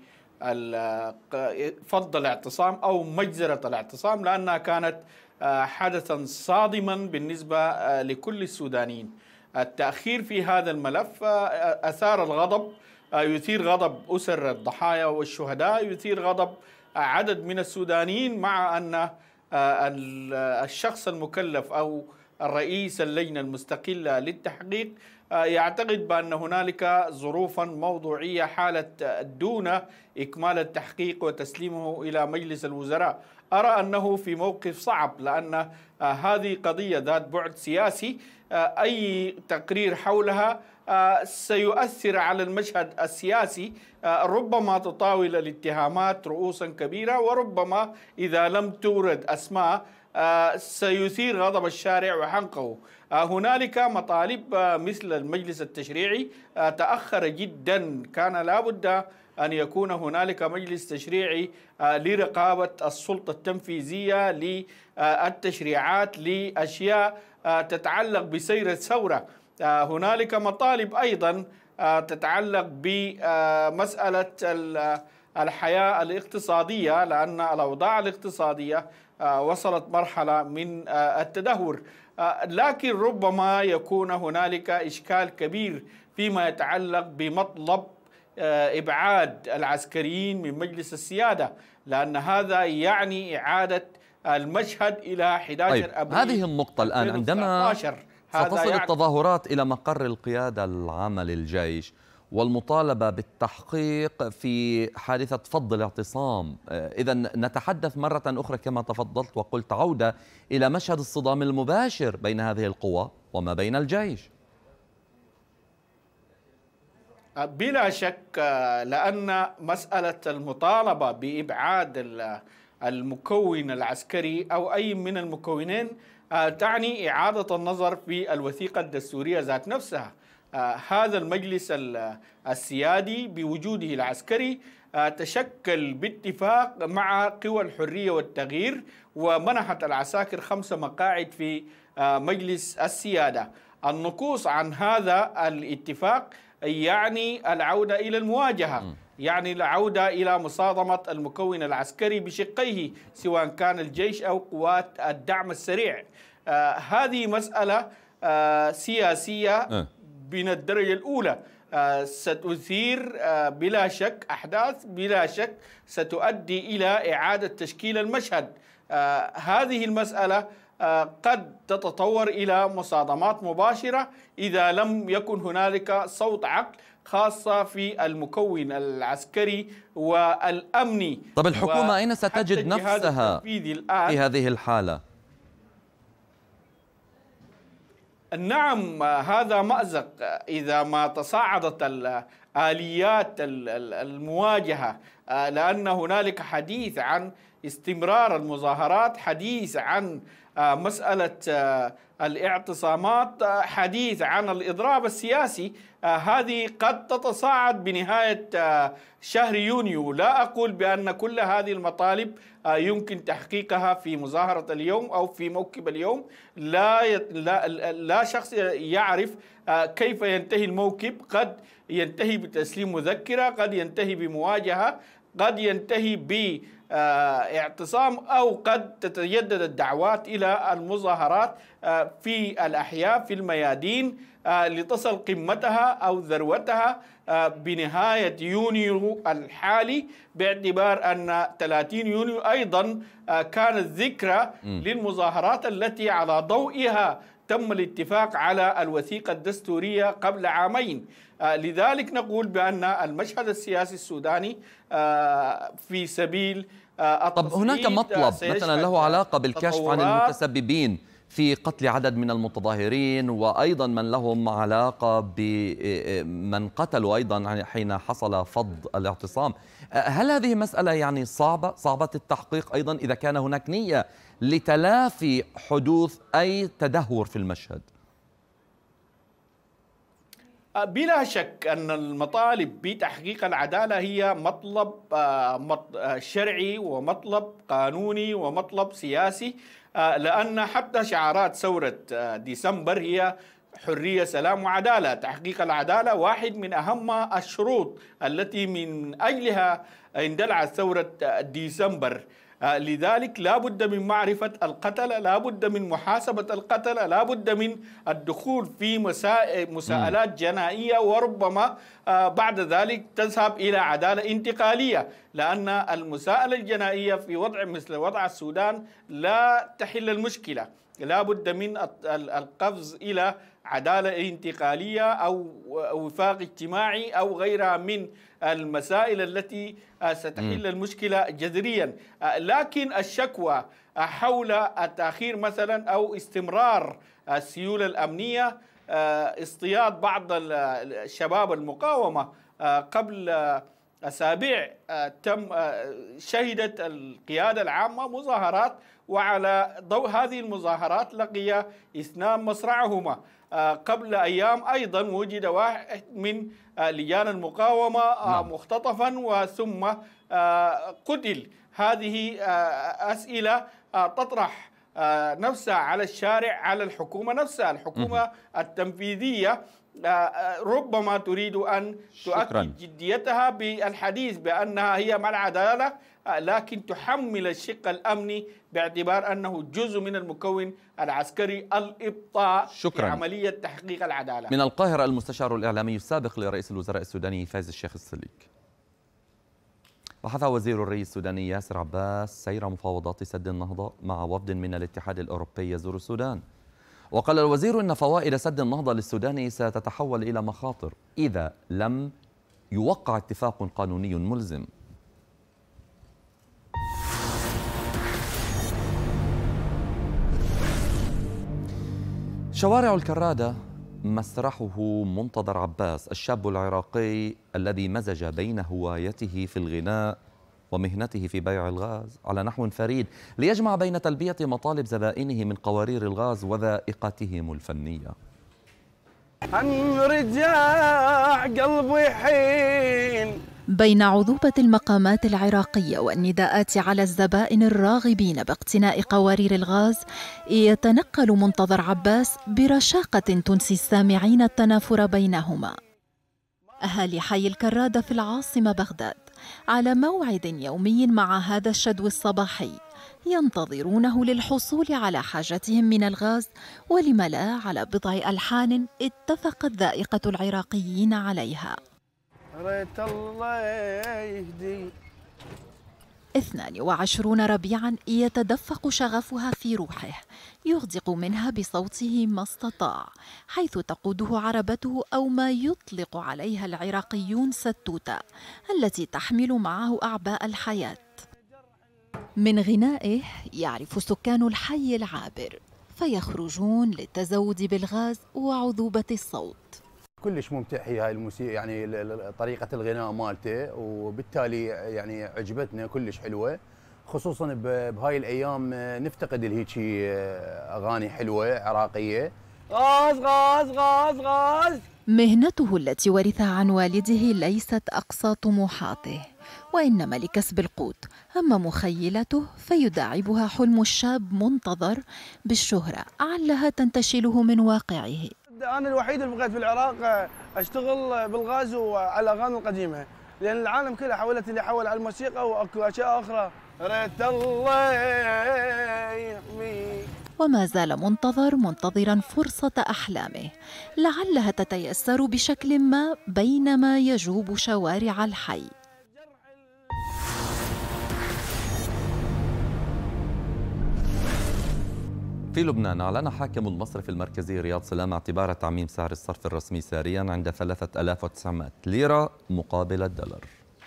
فض الاعتصام أو مجزرة الاعتصام، لأنها كانت حدثا صادما بالنسبة لكل السودانيين. التأخير في هذا الملف أثار الغضب، يثير غضب أسر الضحايا والشهداء، يثير غضب عدد من السودانيين، مع أن الشخص المكلف أو الرئيس اللجنة المستقلة للتحقيق يعتقد بأن هنالك ظروفا موضوعية حالت دون إكمال التحقيق وتسليمه إلى مجلس الوزراء. أرى أنه في موقف صعب، لأن هذه قضية ذات بعد سياسي، أي تقرير حولها سيؤثر على المشهد السياسي، ربما تطاول الاتهامات رؤوسا كبيرة، وربما إذا لم تورد أسماء سيثير غضب الشارع وحنقه. هنالك مطالب مثل المجلس التشريعي تأخر جدا، كان لابد أن يكون هنالك مجلس تشريعي لرقابة السلطة التنفيذية للتشريعات لأشياء تتعلق بسير الثورة. هنالك مطالب أيضا تتعلق بمسألة الحياة الاقتصادية، لأن الأوضاع الاقتصادية وصلت مرحلة من التدهور، لكن ربما يكون هنالك إشكال كبير فيما يتعلق بمطلب إبعاد العسكريين من مجلس السيادة، لأن هذا يعني إعادة المشهد إلى أحد عشر طيب أبريل. هذه النقطة الآن عندما ستصل يعني التظاهرات إلى مقر القيادة العامة للجيش والمطالبة بالتحقيق في حادثة فض الاعتصام، إذا نتحدث مرة أخرى كما تفضلت وقلت عودة إلى مشهد الصدام المباشر بين هذه القوى وما بين الجيش. بلا شك، لأن مسألة المطالبة بإبعاد المكون العسكري أو أي من المكونين تعني إعادة النظر في الوثيقة الدستورية ذات نفسها. هذا المجلس السيادي بوجوده العسكري تشكل باتفاق مع قوى الحرية والتغيير، ومنحت العساكر خمس مقاعد في مجلس السيادة. النقوص عن هذا الاتفاق يعني العودة إلى المواجهة، يعني العودة إلى مصادمة المكون العسكري بشقيه سواء كان الجيش أو قوات الدعم السريع. آه هذه مسألة آه سياسية أه. من الدرجة الأولى، آه ستثير آه بلا شك أحداث بلا شك ستؤدي إلى إعادة تشكيل المشهد. آه هذه المسألة آه قد تتطور إلى مصادمات مباشرة إذا لم يكن هنالك صوت عقل، خاصة في المكون العسكري والأمني. طب الحكومة أين ستجد نفسها في هذه الحالة؟ نعم، هذا مأزق إذا ما تصاعدت الآليات المواجهة، لأن هنالك حديث عن استمرار المظاهرات، حديث عن مسألة الاعتصامات، حديث عن الإضراب السياسي. هذه قد تتصاعد بنهاية شهر يونيو. لا أقول بأن كل هذه المطالب يمكن تحقيقها في مظاهرة اليوم أو في موكب اليوم. لا لا لا شخص يعرف كيف ينتهي الموكب، قد ينتهي بتسليم مذكرة، قد ينتهي بمواجهة، قد ينتهي ب اعتصام، أو قد تتجدد الدعوات إلى المظاهرات في الأحياء في الميادين لتصل قمتها أو ذروتها بنهاية يونيو الحالي، باعتبار أن ثلاثين يونيو أيضا كانت ذكرى للمظاهرات التي على ضوئها تم الاتفاق على الوثيقة الدستورية قبل عامين. لذلك نقول بأن المشهد السياسي السوداني في سبيل طب هناك مطلب مثلا له علاقة بالكشف عن المتسببين في قتل عدد من المتظاهرين، وأيضا من لهم علاقة بمن قتلوا أيضا حين حصل فض الاعتصام. هل هذه مسألة يعني صعبة صعبة التحقيق أيضا إذا كان هناك نية لتلافي حدوث أي تدهور في المشهد؟ بلا شك أن المطالب بتحقيق العدالة هي مطلب شرعي ومطلب قانوني ومطلب سياسي، لأن حتى شعارات ثورة ديسمبر هي حرية سلام وعدالة. تحقيق العدالة واحد من أهم الشروط التي من أجلها اندلعت ثورة ديسمبر. لذلك لا بد من معرفة القتلة، لا بد من محاسبة القتلة، لا بد من الدخول في مساءلات جنائية، وربما بعد ذلك تذهب إلى عدالة انتقالية، لأن المساءلة الجنائية في وضع مثل وضع السودان لا تحل المشكلة. لا بد من القفز إلى عدالة انتقالية أو وفاق اجتماعي أو غيرها من المسائل التي ستحل المشكلة جذريا. لكن الشكوى حول التأخير مثلا أو استمرار السيولة الأمنية، اصطياد بعض الشباب المقاومة قبل أسابيع تم شهدت القيادة العامة مظاهرات، وعلى ضوء هذه المظاهرات لقي اثنان مصرعهما. قبل أيام أيضا وجد واحد من لجان المقاومة مختطفا وثم قتل. هذه أسئلة تطرح نفسها على الشارع، على الحكومة نفسها. الحكومة التنفيذية ربما تريد أن تؤكد جديتها بالحديث بأنها هي مع العدالة، لكن تحمل الشق الأمني باعتبار أنه جزء من المكون العسكري الإبطاء في عملية تحقيق العدالة. من القاهرة المستشار الإعلامي السابق لرئيس الوزراء السوداني فايز الشيخ السليك. بحث وزير الري السوداني ياسر عباس سير مفاوضات سد النهضة مع وفد من الاتحاد الأوروبي يزور السودان. وقال الوزير إن فوائد سد النهضة للسودان ستتحول إلى مخاطر إذا لم يوقع اتفاق قانوني ملزم. شوارع الكرادة مسرحه منتظر عباس، الشاب العراقي الذي مزج بين هوايته في الغناء ومهنته في بيع الغاز على نحو فريد ليجمع بين تلبية مطالب زبائنه من قوارير الغاز وذائقتهم الفنية. عن رجاع قلبي حين بين عذوبة المقامات العراقية والنداءات على الزبائن الراغبين باقتناء قوارير الغاز، يتنقل منتظر عباس برشاقة تنسي السامعين التنافر بينهما. أهالي حي الكرادة في العاصمة بغداد على موعد يومي مع هذا الشدو الصباحي، ينتظرونه للحصول على حاجتهم من الغاز، ولم لا على بضع ألحان اتفقت ذائقة العراقيين عليها. ريت الله يهدي. اثنان وعشرون ربيعا يتدفق شغفها في روحه، يغدق منها بصوته ما استطاع، حيث تقوده عربته أو ما يطلق عليها العراقيون ستوتة، التي تحمل معه أعباء الحياة. من غنائه يعرف سكان الحي العابر، فيخرجون للتزود بالغاز وعذوبة الصوت. كلش ممتع هي هاي الموسيقى، يعني طريقة الغناء مالته، وبالتالي يعني عجبتنا كلش حلوة، خصوصا بهاي الأيام نفتقد الهيجي أغاني حلوة عراقية. غاز غاز غاز غاز. مهنته التي ورثها عن والده ليست أقصى طموحاته، وإنما لكسب القوت. أما مخيلته فيداعبها حلم الشاب منتظر بالشهرة، علها تنتشله من واقعه. أنا الوحيد اللي بقيت في العراق أشتغل بالغاز وعلى الأغاني القديمة، لأن العالم كله حولت اللي حول على الموسيقى وأكو أشياء أخرى. ريت الله يحميك. وما زال منتظر منتظرا فرصة أحلامه، لعلها تتيسر بشكل ما بينما يجوب شوارع الحي. في لبنان أعلن حاكم المصرف المركزي رياض سلامة اعتبار تعميم سعر الصرف الرسمي ساريا عند ثلاثة آلاف وتسعمائة ليرة مقابل الدولار.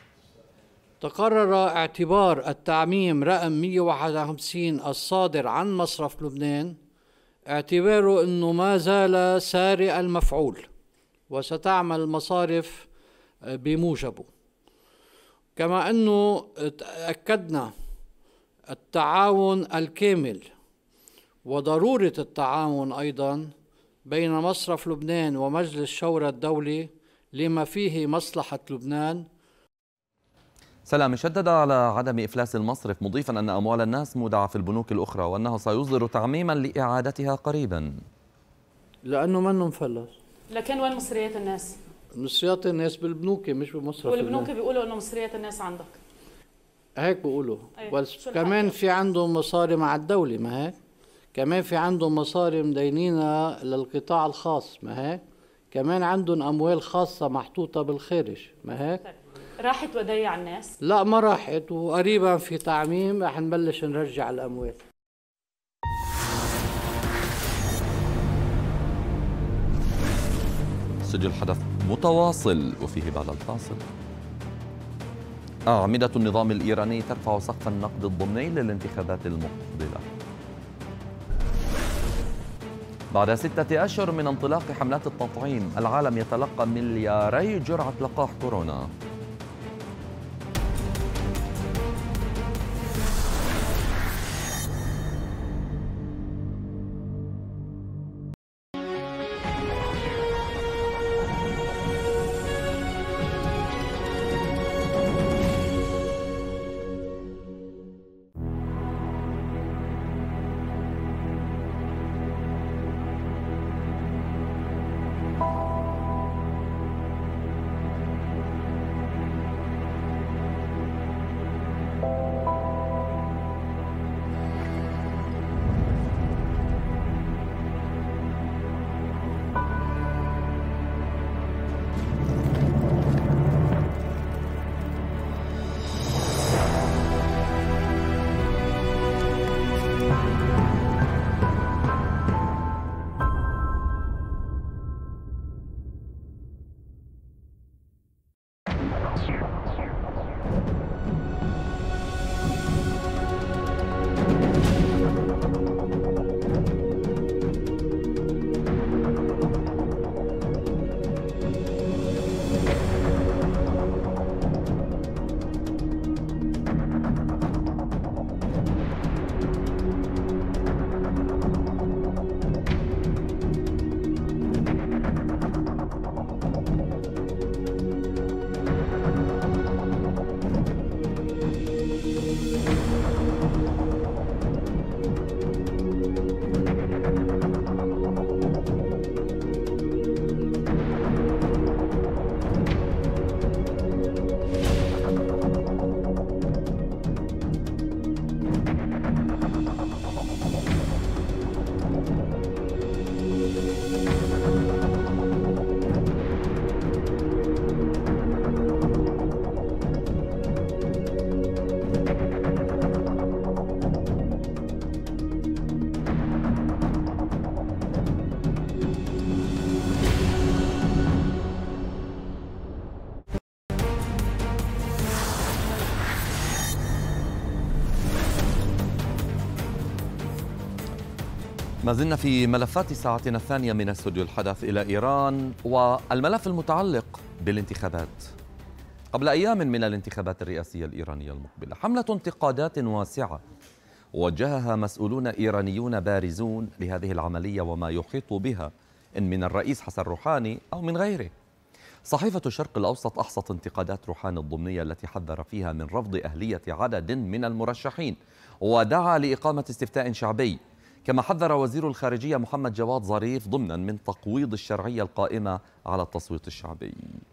تقرر اعتبار التعميم رقم مئة وواحد وخمسين الصادر عن مصرف لبنان اعتباره أنه ما زال ساري المفعول، وستعمل المصارف بموجبه. كما أنه أكدنا التعاون الكامل وضرورة التعاون أيضا بين مصرف لبنان ومجلس الشورى الدولي لما فيه مصلحة لبنان. سلامة شدد على عدم إفلاس المصرف، مضيفا أن أموال الناس مودعة في البنوك الأخرى وأنه سيصدر تعميما لإعادتها قريبا. لأنه منه مفلس. لكن وين مصريات الناس؟ مصريات الناس بالبنوك مش بمصرف. والبنوك بيقولوا أنه مصريات الناس عندك. هيك بيقولوا. بس كمان في عندهم مصاري مع الدولة، ما هيك؟ كمان في عندهم مصاري مدينينها للقطاع الخاص، ما هيك؟ كمان عندهم أموال خاصة محطوطة بالخارج، ما هيك؟ راحت ودايع الناس؟ لا ما راحت، وقريبا في تعميم رح نبلش نرجع الأموال. استوديو الحدث متواصل وفيه بعد الفاصل. أعمدة النظام الإيراني ترفع سقف النقد الضمني للانتخابات المقبلة. بعد ستة أشهر من انطلاق حملات التطعيم، العالم يتلقى ملياري جرعة لقاح كورونا. ما زلنا في ملفات ساعتنا الثانية من استوديو الحدث إلى إيران والملف المتعلق بالانتخابات. قبل أيام من الانتخابات الرئاسية الإيرانية المقبلة حملة انتقادات واسعة وجهها مسؤولون إيرانيون بارزون لهذه العملية وما يحيط بها إن من الرئيس حسن روحاني أو من غيره. صحيفة الشرق الأوسط أحصت انتقادات روحاني الضمنية التي حذر فيها من رفض أهلية عدد من المرشحين ودعا لإقامة استفتاء شعبي، كما حذر وزير الخارجية محمد جواد ظريف ضمنا من تقويض الشرعية القائمة على التصويت الشعبي.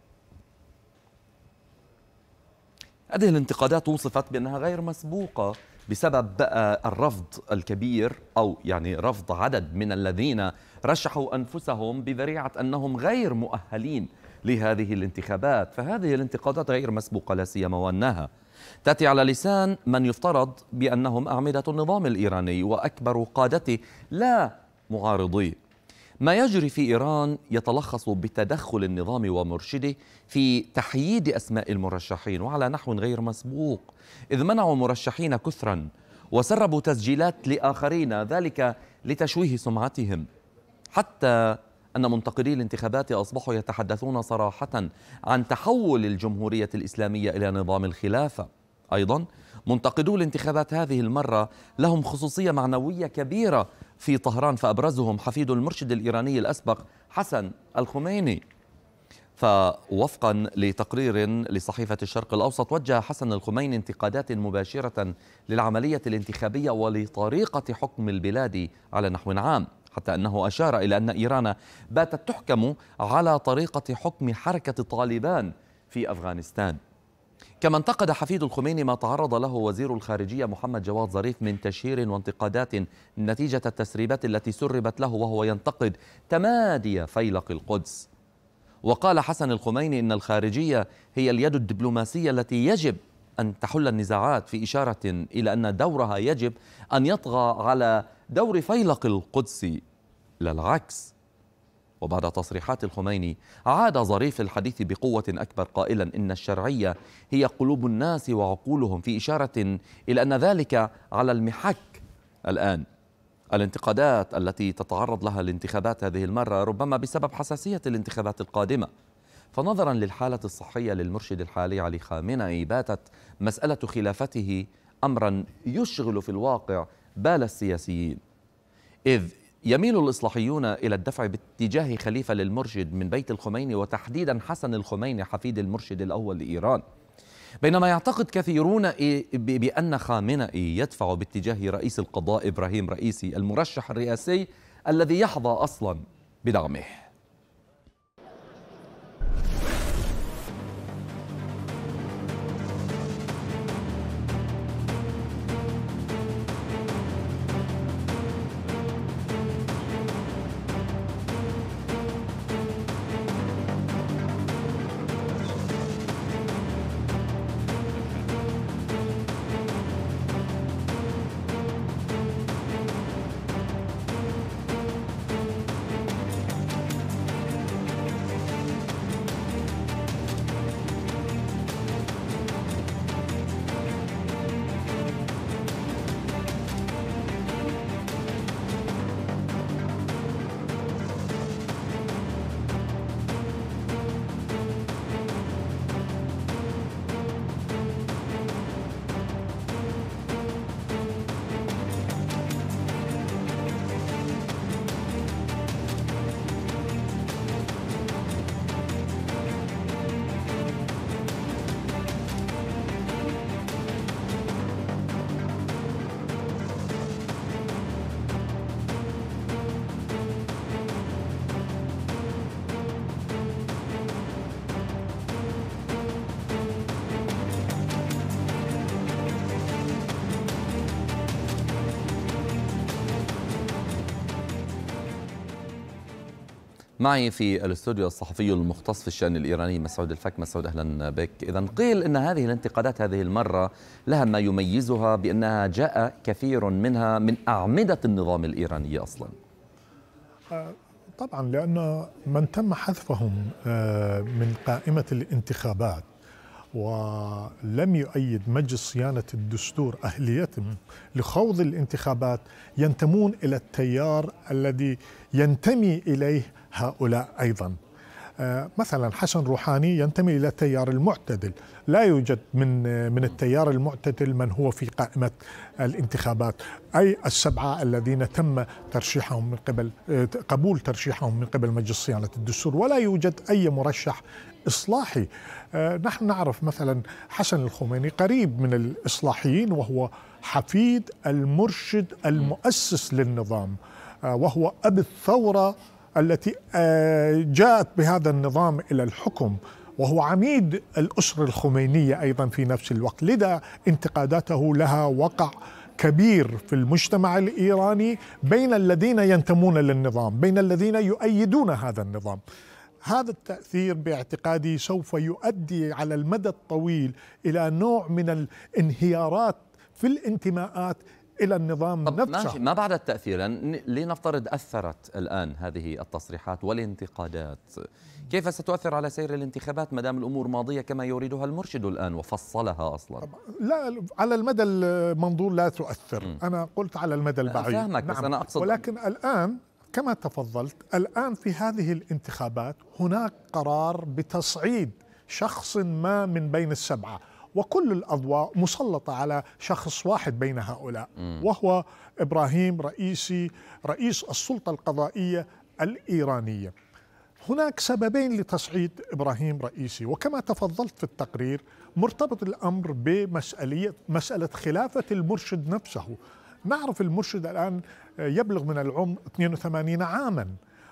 هذه الانتقادات وصفت بأنها غير مسبوقة بسبب الرفض الكبير أو يعني رفض عدد من الذين رشحوا أنفسهم بذريعة أنهم غير مؤهلين لهذه الانتخابات. فهذه الانتقادات غير مسبوقة لا سيما وأنها تأتي على لسان من يفترض بأنهم أعمدة النظام الإيراني وأكبر قادته لا معارضيه. ما يجري في إيران يتلخص بتدخل النظام ومرشده في تحييد أسماء المرشحين وعلى نحو غير مسبوق، إذ منعوا مرشحين كثرا وسربوا تسجيلات لآخرين، ذلك لتشويه سمعتهم، حتى أن منتقدي الانتخابات أصبحوا يتحدثون صراحة عن تحول الجمهورية الإسلامية إلى نظام الخلافة. أيضا منتقدو الانتخابات هذه المرة لهم خصوصية معنوية كبيرة في طهران، فأبرزهم حفيد المرشد الإيراني الأسبق حسن الخميني. فوفقا لتقرير لصحيفة الشرق الأوسط وجه حسن الخميني انتقادات مباشرة للعملية الانتخابية ولطريقة حكم البلاد على نحو عام، حتى أنه أشار إلى أن إيران باتت تحكم على طريقة حكم حركة طالبان في أفغانستان. كما انتقد حفيد الخميني ما تعرض له وزير الخارجية محمد جواد ظريف من تشهير وانتقادات نتيجة التسريبات التي سربت له وهو ينتقد تمادي فيلق القدس. وقال حسن الخميني إن الخارجية هي اليد الدبلوماسية التي يجب أن تحل النزاعات، في إشارة إلى أن دورها يجب أن يطغى على دور فيلق القدس لا العكس. وبعد تصريحات الخميني عاد ظريف الحديث بقوة أكبر قائلا إن الشرعية هي قلوب الناس وعقولهم، في إشارة إلى أن ذلك على المحك الآن. الانتقادات التي تتعرض لها الانتخابات هذه المرة ربما بسبب حساسية الانتخابات القادمة، فنظرا للحالة الصحية للمرشد الحالي علي خامنئي باتت مسألة خلافته أمرا يشغل في الواقع بال السياسيين، إذ يميل الإصلاحيون إلى الدفع باتجاه خليفة للمرشد من بيت الخميني وتحديدا حسن الخميني حفيد المرشد الأول لإيران، بينما يعتقد كثيرون بأن خامنئي يدفع باتجاه رئيس القضاء إبراهيم رئيسي المرشح الرئاسي الذي يحظى أصلا بدعمه. معي في الاستوديو الصحفي المختص في الشأن الإيراني مسعود الفك. مسعود أهلا بك. إذن قيل أن هذه الانتقادات هذه المرة لها ما يميزها بأنها جاء كثير منها من أعمدة النظام الإيراني أصلا. طبعا لأن من تم حذفهم من قائمة الانتخابات ولم يؤيد مجلس صيانة الدستور أهليتهم لخوض الانتخابات ينتمون إلى التيار الذي ينتمي إليه هؤلاء أيضا. مثلا حسن روحاني ينتمي إلى التيار المعتدل، لا يوجد من من التيار المعتدل من هو في قائمة الانتخابات، أي السبعة الذين تم ترشيحهم من قبل قبول ترشيحهم من قبل مجلس صيانة الدستور، ولا يوجد أي مرشح إصلاحي. نحن نعرف مثلا حسن الخميني قريب من الإصلاحيين، وهو حفيد المرشد المؤسس للنظام، وهو أب الثورة التي جاءت بهذا النظام إلى الحكم، وهو عميد الأسرة الخمينية أيضا في نفس الوقت. لذا انتقاداته لها وقع كبير في المجتمع الإيراني بين الذين ينتمون للنظام، بين الذين يؤيدون هذا النظام. هذا التأثير باعتقادي سوف يؤدي على المدى الطويل إلى نوع من الانهيارات في الانتماءات إلى النظام طب نفسه. ماشي، ما بعد التأثير، لنفترض أثرت الآن هذه التصريحات والانتقادات، كيف ستؤثر على سير الانتخابات ما دام الأمور ماضية كما يريدها المرشد الآن وفصلها أصلا؟ لا، على المدى المنظور لا تؤثر. م. أنا قلت على المدى البعيد. فاهمك، نعم. بس أنا أقصد ولكن الآن كما تفضلت، الآن في هذه الانتخابات هناك قرار بتصعيد شخص ما من بين السبعة، وكل الأضواء مسلطة على شخص واحد بين هؤلاء، وهو إبراهيم رئيسي رئيس السلطة القضائية الإيرانية. هناك سببين لتصعيد إبراهيم رئيسي، وكما تفضلت في التقرير مرتبط الأمر بمسألة مسألة خلافة المرشد نفسه. نعرف المرشد الآن يبلغ من العمر اثنين وثمانين عاما،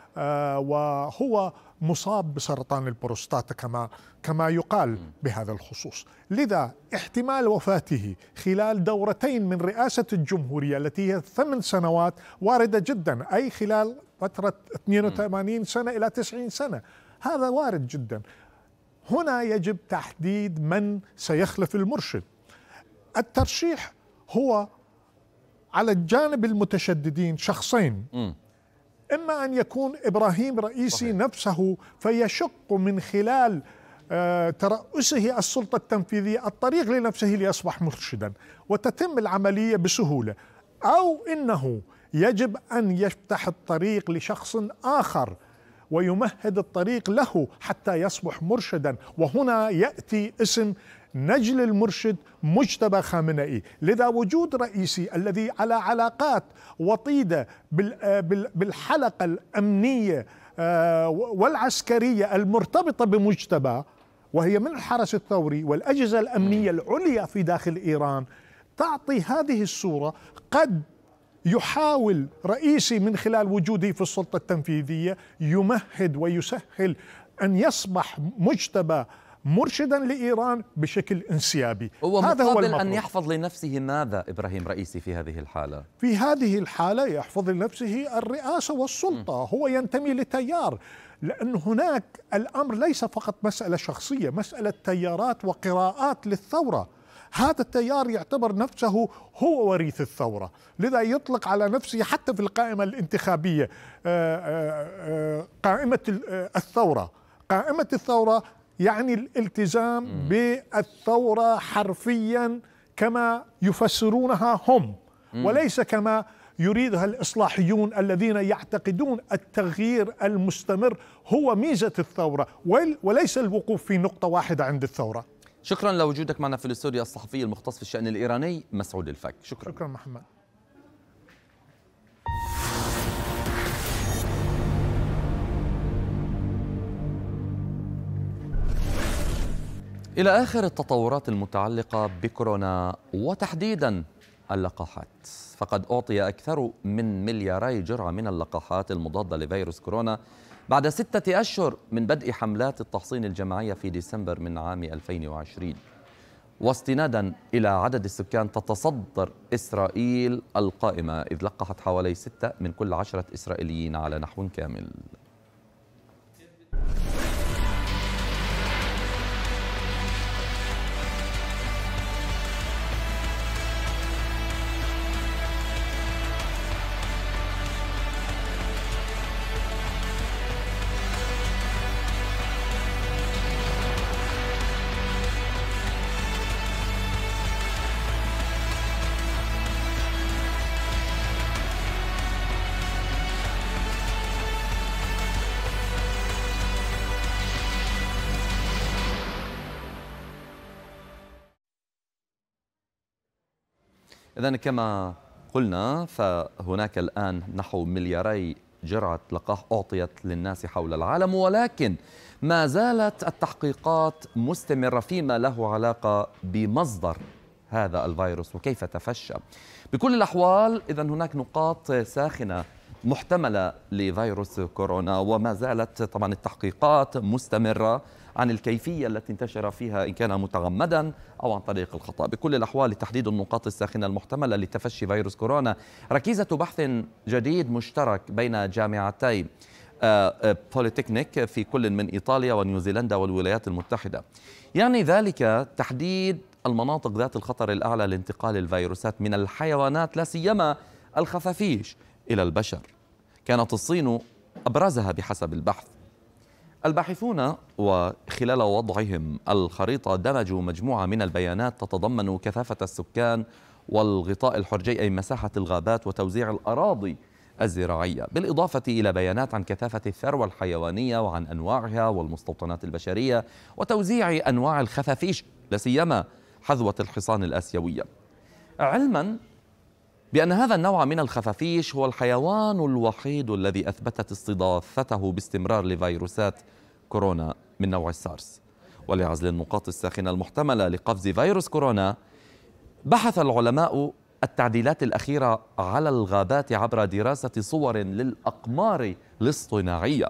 وهو مصاب بسرطان البروستاتا كما كما يقال بهذا الخصوص. لذا احتمال وفاته خلال دورتين من رئاسة الجمهورية التي هي ثمان سنوات واردة جدا، أي خلال فترة اثنين وثمانين سنة إلى تسعين سنة، هذا وارد جدا. هنا يجب تحديد من سيخلف المرشد. الترشيح هو على الجانب المتشددين شخصين، م. إما أن يكون إبراهيم رئيسي صحيح. نفسه فيشق من خلال ترأسه السلطة التنفيذية الطريق لنفسه ليصبح مرشدا وتتم العملية بسهولة، أو إنه يجب أن يفتح الطريق لشخص آخر ويمهد الطريق له حتى يصبح مرشدا. وهنا يأتي اسم نجل المرشد مجتبى خامنئي. لذا وجود رئيسي الذي على علاقات وطيدة بالحلقة الأمنية والعسكرية المرتبطة بمجتبى، وهي من الحرس الثوري والأجهزة الأمنية العليا في داخل إيران، تعطي هذه الصورة. قد يحاول رئيسي من خلال وجوده في السلطة التنفيذية يمهد ويسهل أن يصبح مجتبى مرشدا لإيران بشكل انسيابي. هو هذا هو المطلوب. أن يحفظ لنفسه ماذا إبراهيم رئيسي في هذه الحالة؟ في هذه الحالة يحفظ لنفسه الرئاسة والسلطة. م. هو ينتمي لتيار، لأن هناك الأمر ليس فقط مسألة شخصية، مسألة تيارات وقراءات للثورة. هذا التيار يعتبر نفسه هو وريث الثورة، لذا يطلق على نفسه حتى في القائمة الانتخابية قائمة الثورة. قائمة الثورة يعني الالتزام م. بالثورة حرفيا كما يفسرونها هم، م. وليس كما يريدها الإصلاحيون الذين يعتقدون التغيير المستمر هو ميزة الثورة وليس الوقوف في نقطة واحدة عند الثورة. شكرا لوجودك معنا في الاستوديو الصحفي المختص في الشأن الإيراني مسعود الفك. شكرا. شكرا محمد. إلى آخر التطورات المتعلقة بكورونا وتحديدا اللقاحات، فقد أعطي أكثر من ملياري جرعة من اللقاحات المضادة لفيروس كورونا بعد ستة أشهر من بدء حملات التحصين الجماعية في ديسمبر من عام ألفين وعشرين، واستنادا إلى عدد السكان تتصدر إسرائيل القائمة، إذ لقحت حوالي ستة من كل عشرة إسرائيليين على نحو كامل. إذن كما قلنا فهناك الآن نحو ملياري جرعة لقاح أعطيت للناس حول العالم، ولكن ما زالت التحقيقات مستمرة فيما له علاقة بمصدر هذا الفيروس وكيف تفشى. بكل الأحوال إذن هناك نقاط ساخنة محتملة لفيروس كورونا، وما زالت طبعا التحقيقات مستمرة عن الكيفية التي انتشر فيها إن كان متعمدا أو عن طريق الخطأ. بكل الأحوال لتحديد النقاط الساخنة المحتملة لتفشي فيروس كورونا ركيزة بحث جديد مشترك بين جامعتي بوليتكنيك في كل من إيطاليا ونيوزيلندا والولايات المتحدة. يعني ذلك تحديد المناطق ذات الخطر الأعلى لانتقال الفيروسات من الحيوانات لا سيما الخفافيش إلى البشر. كانت الصين أبرزها بحسب البحث. الباحثون وخلال وضعهم الخريطة دمجوا مجموعة من البيانات تتضمن كثافة السكان والغطاء الحرجي أي مساحة الغابات وتوزيع الأراضي الزراعية، بالإضافة إلى بيانات عن كثافة الثروة الحيوانية وعن أنواعها والمستوطنات البشرية وتوزيع أنواع الخفافيش لا سيما حذوة الحصان الآسيوية، علما بأن هذا النوع من الخفافيش هو الحيوان الوحيد الذي أثبتت استضافته باستمرار لفيروسات كورونا من نوع السارس. ولعزل النقاط الساخنة المحتملة لقفز فيروس كورونا بحث العلماء التعديلات الأخيرة على الغابات عبر دراسة صور للأقمار الاصطناعية.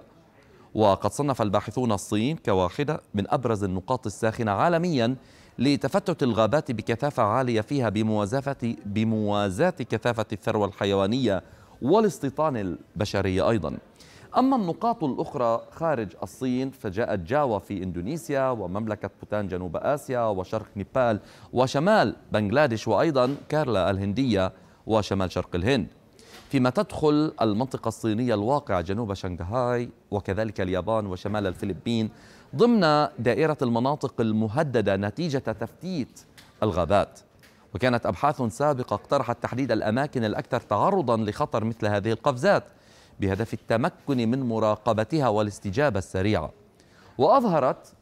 وقد صنف الباحثون الصين كواحدة من أبرز النقاط الساخنة عالميا لتفتت الغابات بكثافة عالية فيها بموازاة بموازاة كثافة الثروة الحيوانية والاستيطان البشري أيضا. أما النقاط الأخرى خارج الصين فجاءت جاوا في إندونيسيا ومملكة بوتان جنوب آسيا وشرق نيبال وشمال بنغلاديش وأيضا كارلا الهندية وشمال شرق الهند، فيما تدخل المنطقة الصينية الواقعة جنوب شنغهاي وكذلك اليابان وشمال الفلبين ضمن دائرة المناطق المهددة نتيجة تفتيت الغابات. وكانت أبحاث سابقة اقترحت تحديد الأماكن الأكثر تعرضا لخطر مثل هذه القفزات بهدف التمكن من مراقبتها والاستجابة السريعة. وأظهرت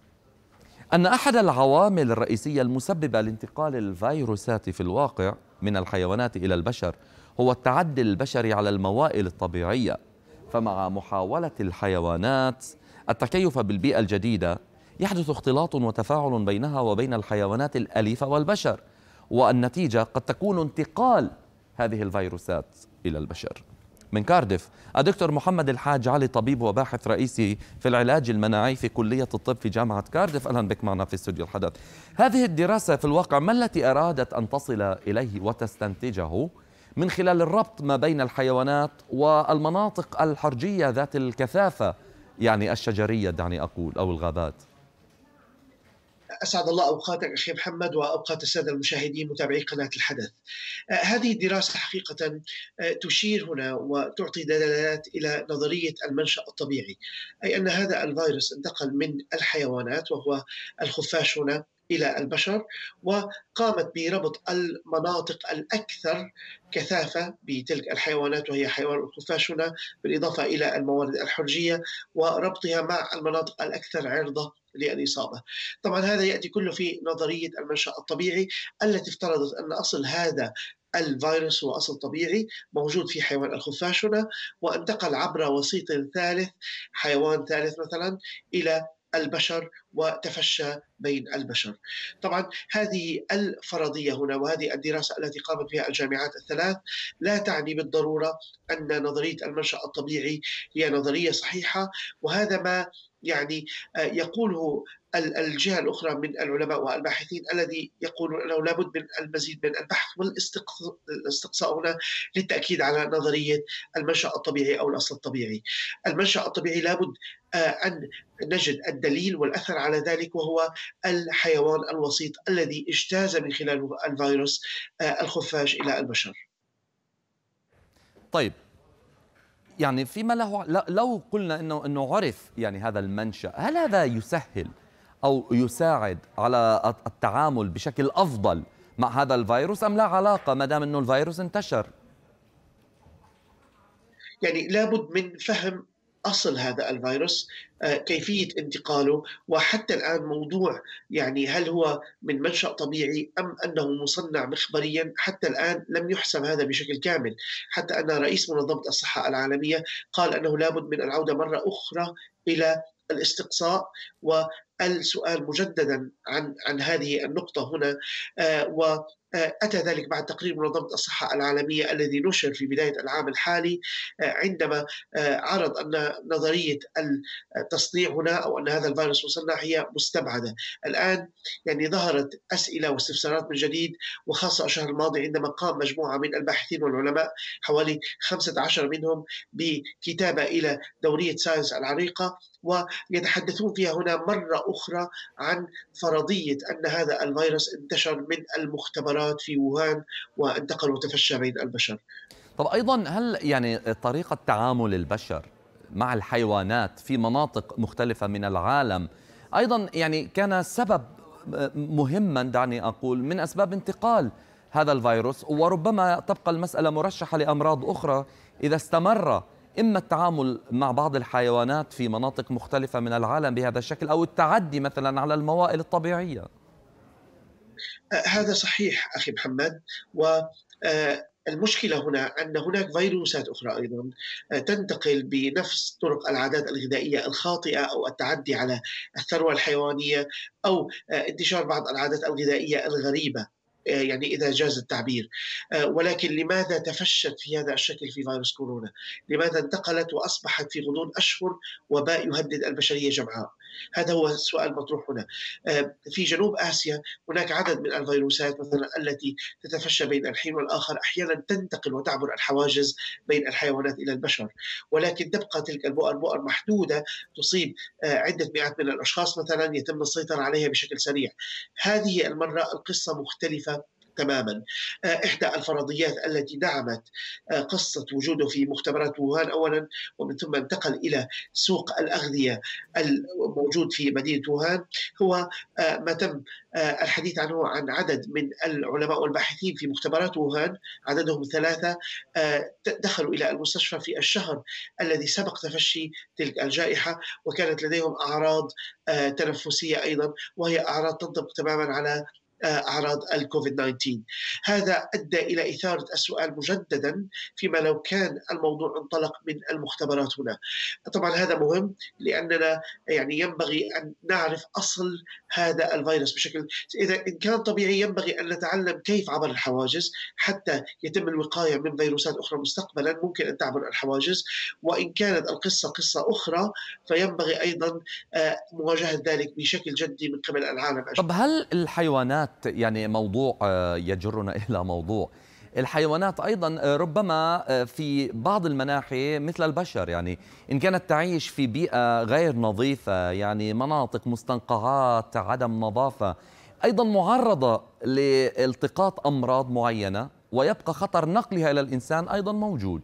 أن أحد العوامل الرئيسية المسببة لانتقال الفيروسات في الواقع من الحيوانات إلى البشر هو التعدي البشري على الموائل الطبيعية، فمع محاولة الحيوانات التكيف بالبيئة الجديدة يحدث اختلاط وتفاعل بينها وبين الحيوانات الأليفة والبشر، والنتيجة قد تكون انتقال هذه الفيروسات إلى البشر. من كارديف الدكتور محمد الحاج علي، طبيب وباحث رئيسي في العلاج المناعي في كلية الطب في جامعة كارديف، أهلا بك معنا في استوديو الحدث. هذه الدراسة في الواقع ما التي أرادت أن تصل إليه وتستنتجه من خلال الربط ما بين الحيوانات والمناطق الحرجية ذات الكثافة يعني الشجرية دعني أقول أو الغابات؟ أسعد الله أوقاتك أخي محمد وأوقات السادة المشاهدين متابعي قناة الحدث. هذه الدراسة حقيقة تشير هنا وتعطي دلالات إلى نظرية المنشأ الطبيعي، أي أن هذا الفيروس انتقل من الحيوانات وهو الخفاش هنا إلى البشر، وقامت بربط المناطق الأكثر كثافة بتلك الحيوانات وهي حيوان الخفاش هنا بالإضافة إلى الموارد الحرجية وربطها مع المناطق الأكثر عرضة للإصابة. طبعا هذا يأتي كله في نظرية المنشأ الطبيعي التي افترضت أن أصل هذا الفيروس هو أصل طبيعي موجود في حيوان الخفاش هنا وانتقل عبر وسيط ثالث حيوان ثالث مثلا إلى البشر وتفشى بين البشر. طبعا هذه الفرضية هنا وهذه الدراسة التي قامت بها الجامعات الثلاث لا تعني بالضرورة أن نظرية المنشأ الطبيعي هي نظرية صحيحة، وهذا ما يعني يقوله الجهة الأخرى من العلماء والباحثين الذي يقولون أنه لابد من المزيد من البحث والاستقصاء هنا للتأكيد على نظرية المنشأ الطبيعي أو الأصل الطبيعي. المنشأ الطبيعي لابد أن نجد الدليل والأثر على ذلك، وهو الحيوان الوسيط الذي اجتاز من خلاله الفيروس الخفاش إلى البشر. طيب، يعني فيما له لو قلنا انه انه عرف يعني هذا المنشأ، هل هذا يسهل او يساعد على التعامل بشكل افضل مع هذا الفيروس ام لا علاقة ما دام انه الفيروس انتشر؟ يعني لابد من فهم أصل هذا الفيروس، كيفية انتقاله، وحتى الآن موضوع يعني هل هو من منشأ طبيعي أم أنه مصنع مخبريا، حتى الآن لم يحسم هذا بشكل كامل. حتى أن رئيس منظمة الصحة العالمية قال أنه لابد من العودة مرة أخرى إلى الاستقصاء والسؤال مجددا عن عن هذه النقطة هنا، و أتى ذلك بعد تقرير منظمة الصحة العالمية الذي نشر في بداية العام الحالي، عندما عرض أن نظرية التصنيع هنا أو أن هذا الفيروس مصنع هي مستبعدة. الآن يعني ظهرت أسئلة واستفسارات من جديد، وخاصة الشهر الماضي عندما قام مجموعة من الباحثين والعلماء حوالي خمسة عشر منهم بكتابة إلى دورية ساينس العريقة، ويتحدثون فيها هنا مرة أخرى عن فرضية أن هذا الفيروس انتشر من المختبرات في ووهان وانتقل وتفشى بين البشر. طب أيضا هل يعني طريقة تعامل البشر مع الحيوانات في مناطق مختلفة من العالم أيضا يعني كان سبب مهما دعني أقول من أسباب انتقال هذا الفيروس، وربما تبقى المسألة مرشحة لأمراض أخرى إذا استمر إما التعامل مع بعض الحيوانات في مناطق مختلفة من العالم بهذا الشكل أو التعدي مثلا على الموائل الطبيعية. هذا صحيح أخي محمد، والمشكلة هنا أن هناك فيروسات أخرى أيضا تنتقل بنفس طرق العادات الغذائية الخاطئة أو التعدي على الثروة الحيوانية أو انتشار بعض العادات الغذائية الغريبة، يعني إذا جاز التعبير. ولكن لماذا تفشت في هذا الشكل في فيروس كورونا؟ لماذا انتقلت وأصبحت في غضون أشهر وباء يهدد البشرية جمعاء؟ هذا هو السؤال المطروح هنا. في جنوب آسيا هناك عدد من الفيروسات مثلا التي تتفشى بين الحين والآخر، أحيانا تنتقل وتعبر الحواجز بين الحيوانات إلى البشر، ولكن تبقى تلك البؤر بؤر محدودة تصيب عدة مئات من الأشخاص مثلا، يتم السيطرة عليها بشكل سريع. هذه المرة القصة مختلفة تماما. إحدى الفرضيات التي دعمت قصة وجوده في مختبرات ووهان أولا، ومن ثم انتقل إلى سوق الأغذية الموجود في مدينة ووهان، هو ما تم الحديث عنه عن عدد من العلماء والباحثين في مختبرات ووهان، عددهم ثلاثة، دخلوا إلى المستشفى في الشهر الذي سبق تفشي تلك الجائحة، وكانت لديهم أعراض تنفسية أيضا، وهي أعراض تنطبق تماما على أعراض الكوفيد تسعة عشر. هذا أدى إلى إثارة السؤال مجددا فيما لو كان الموضوع انطلق من المختبرات هنا. طبعا هذا مهم لأننا يعني ينبغي أن نعرف أصل هذا الفيروس بشكل، إذا إن كان طبيعي ينبغي أن نتعلم كيف عبر الحواجز حتى يتم الوقاية من فيروسات أخرى مستقبلا ممكن أن تعبر الحواجز، وإن كانت القصة قصة أخرى فينبغي أيضا مواجهة ذلك بشكل جدي من قبل العالم. طب هل الحيوانات يعني موضوع يجرنا إلى موضوع الحيوانات أيضا ربما في بعض المناحي مثل البشر، يعني إن كانت تعيش في بيئة غير نظيفة، يعني مناطق مستنقعات عدم نظافة، أيضا معرضة لالتقاط أمراض معينة ويبقى خطر نقلها إلى الإنسان أيضا موجود.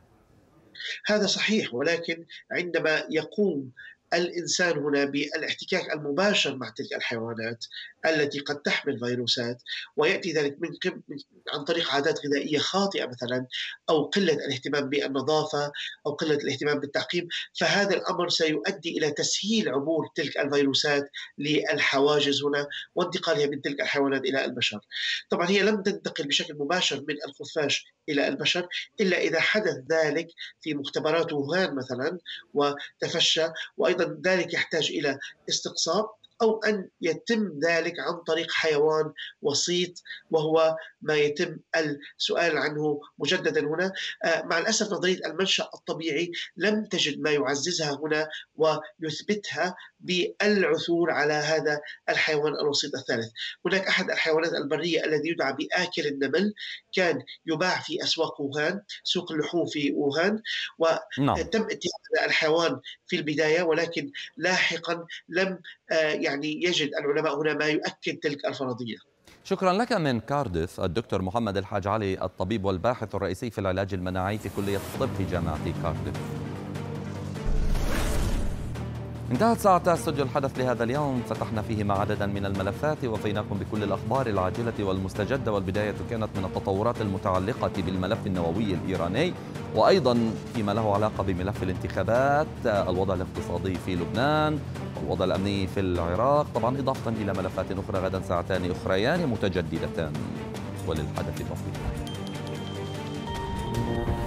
هذا صحيح، ولكن عندما يقوم الإنسان هنا بالاحتكاك المباشر مع تلك الحيوانات التي قد تحمل فيروسات، ويأتي ذلك من عن طريق عادات غذائية خاطئة مثلا، أو قلة الاهتمام بالنظافة، أو قلة الاهتمام بالتعقيم، فهذا الأمر سيؤدي إلى تسهيل عبور تلك الفيروسات للحواجز هنا وانتقالها من تلك الحيوانات إلى البشر. طبعا هي لم تنتقل بشكل مباشر من الخفاش إلى البشر إلا إذا حدث ذلك في مختبرات ووهان مثلا وتفشى، وأيضا ذلك يحتاج إلى استقصاء أو أن يتم ذلك عن طريق حيوان وسيط، وهو ما يتم السؤال عنه مجددا هنا. مع الأسف نظرية المنشأ الطبيعي لم تجد ما يعززها هنا ويثبتها بالعثور على هذا الحيوان الوسيط الثالث. هناك أحد الحيوانات البرية الذي يدعى بآكل النمل، كان يباع في أسواق ووهان، سوق اللحوم في ووهان، وتم اتهام الحيوان في البداية، ولكن لاحقا لم يعني يجد العلماء هنا ما يؤكد تلك الفرضية. شكرا لك من كارديف الدكتور محمد الحاج علي، الطبيب والباحث الرئيسي في العلاج المناعي في كلية الطب في جامعة كارديف. انتهت ساعة استوديو الحدث لهذا اليوم، فتحنا فيه مع عددا من الملفات ووفيناكم بكل الأخبار العاجلة والمستجدة، والبداية كانت من التطورات المتعلقة بالملف النووي الإيراني، وأيضا فيما له علاقة بملف الانتخابات، الوضع الاقتصادي في لبنان والوضع الأمني في العراق، طبعا إضافة إلى ملفات أخرى غدا ساعتان أخريان متجددتان. وللحدث الأصلي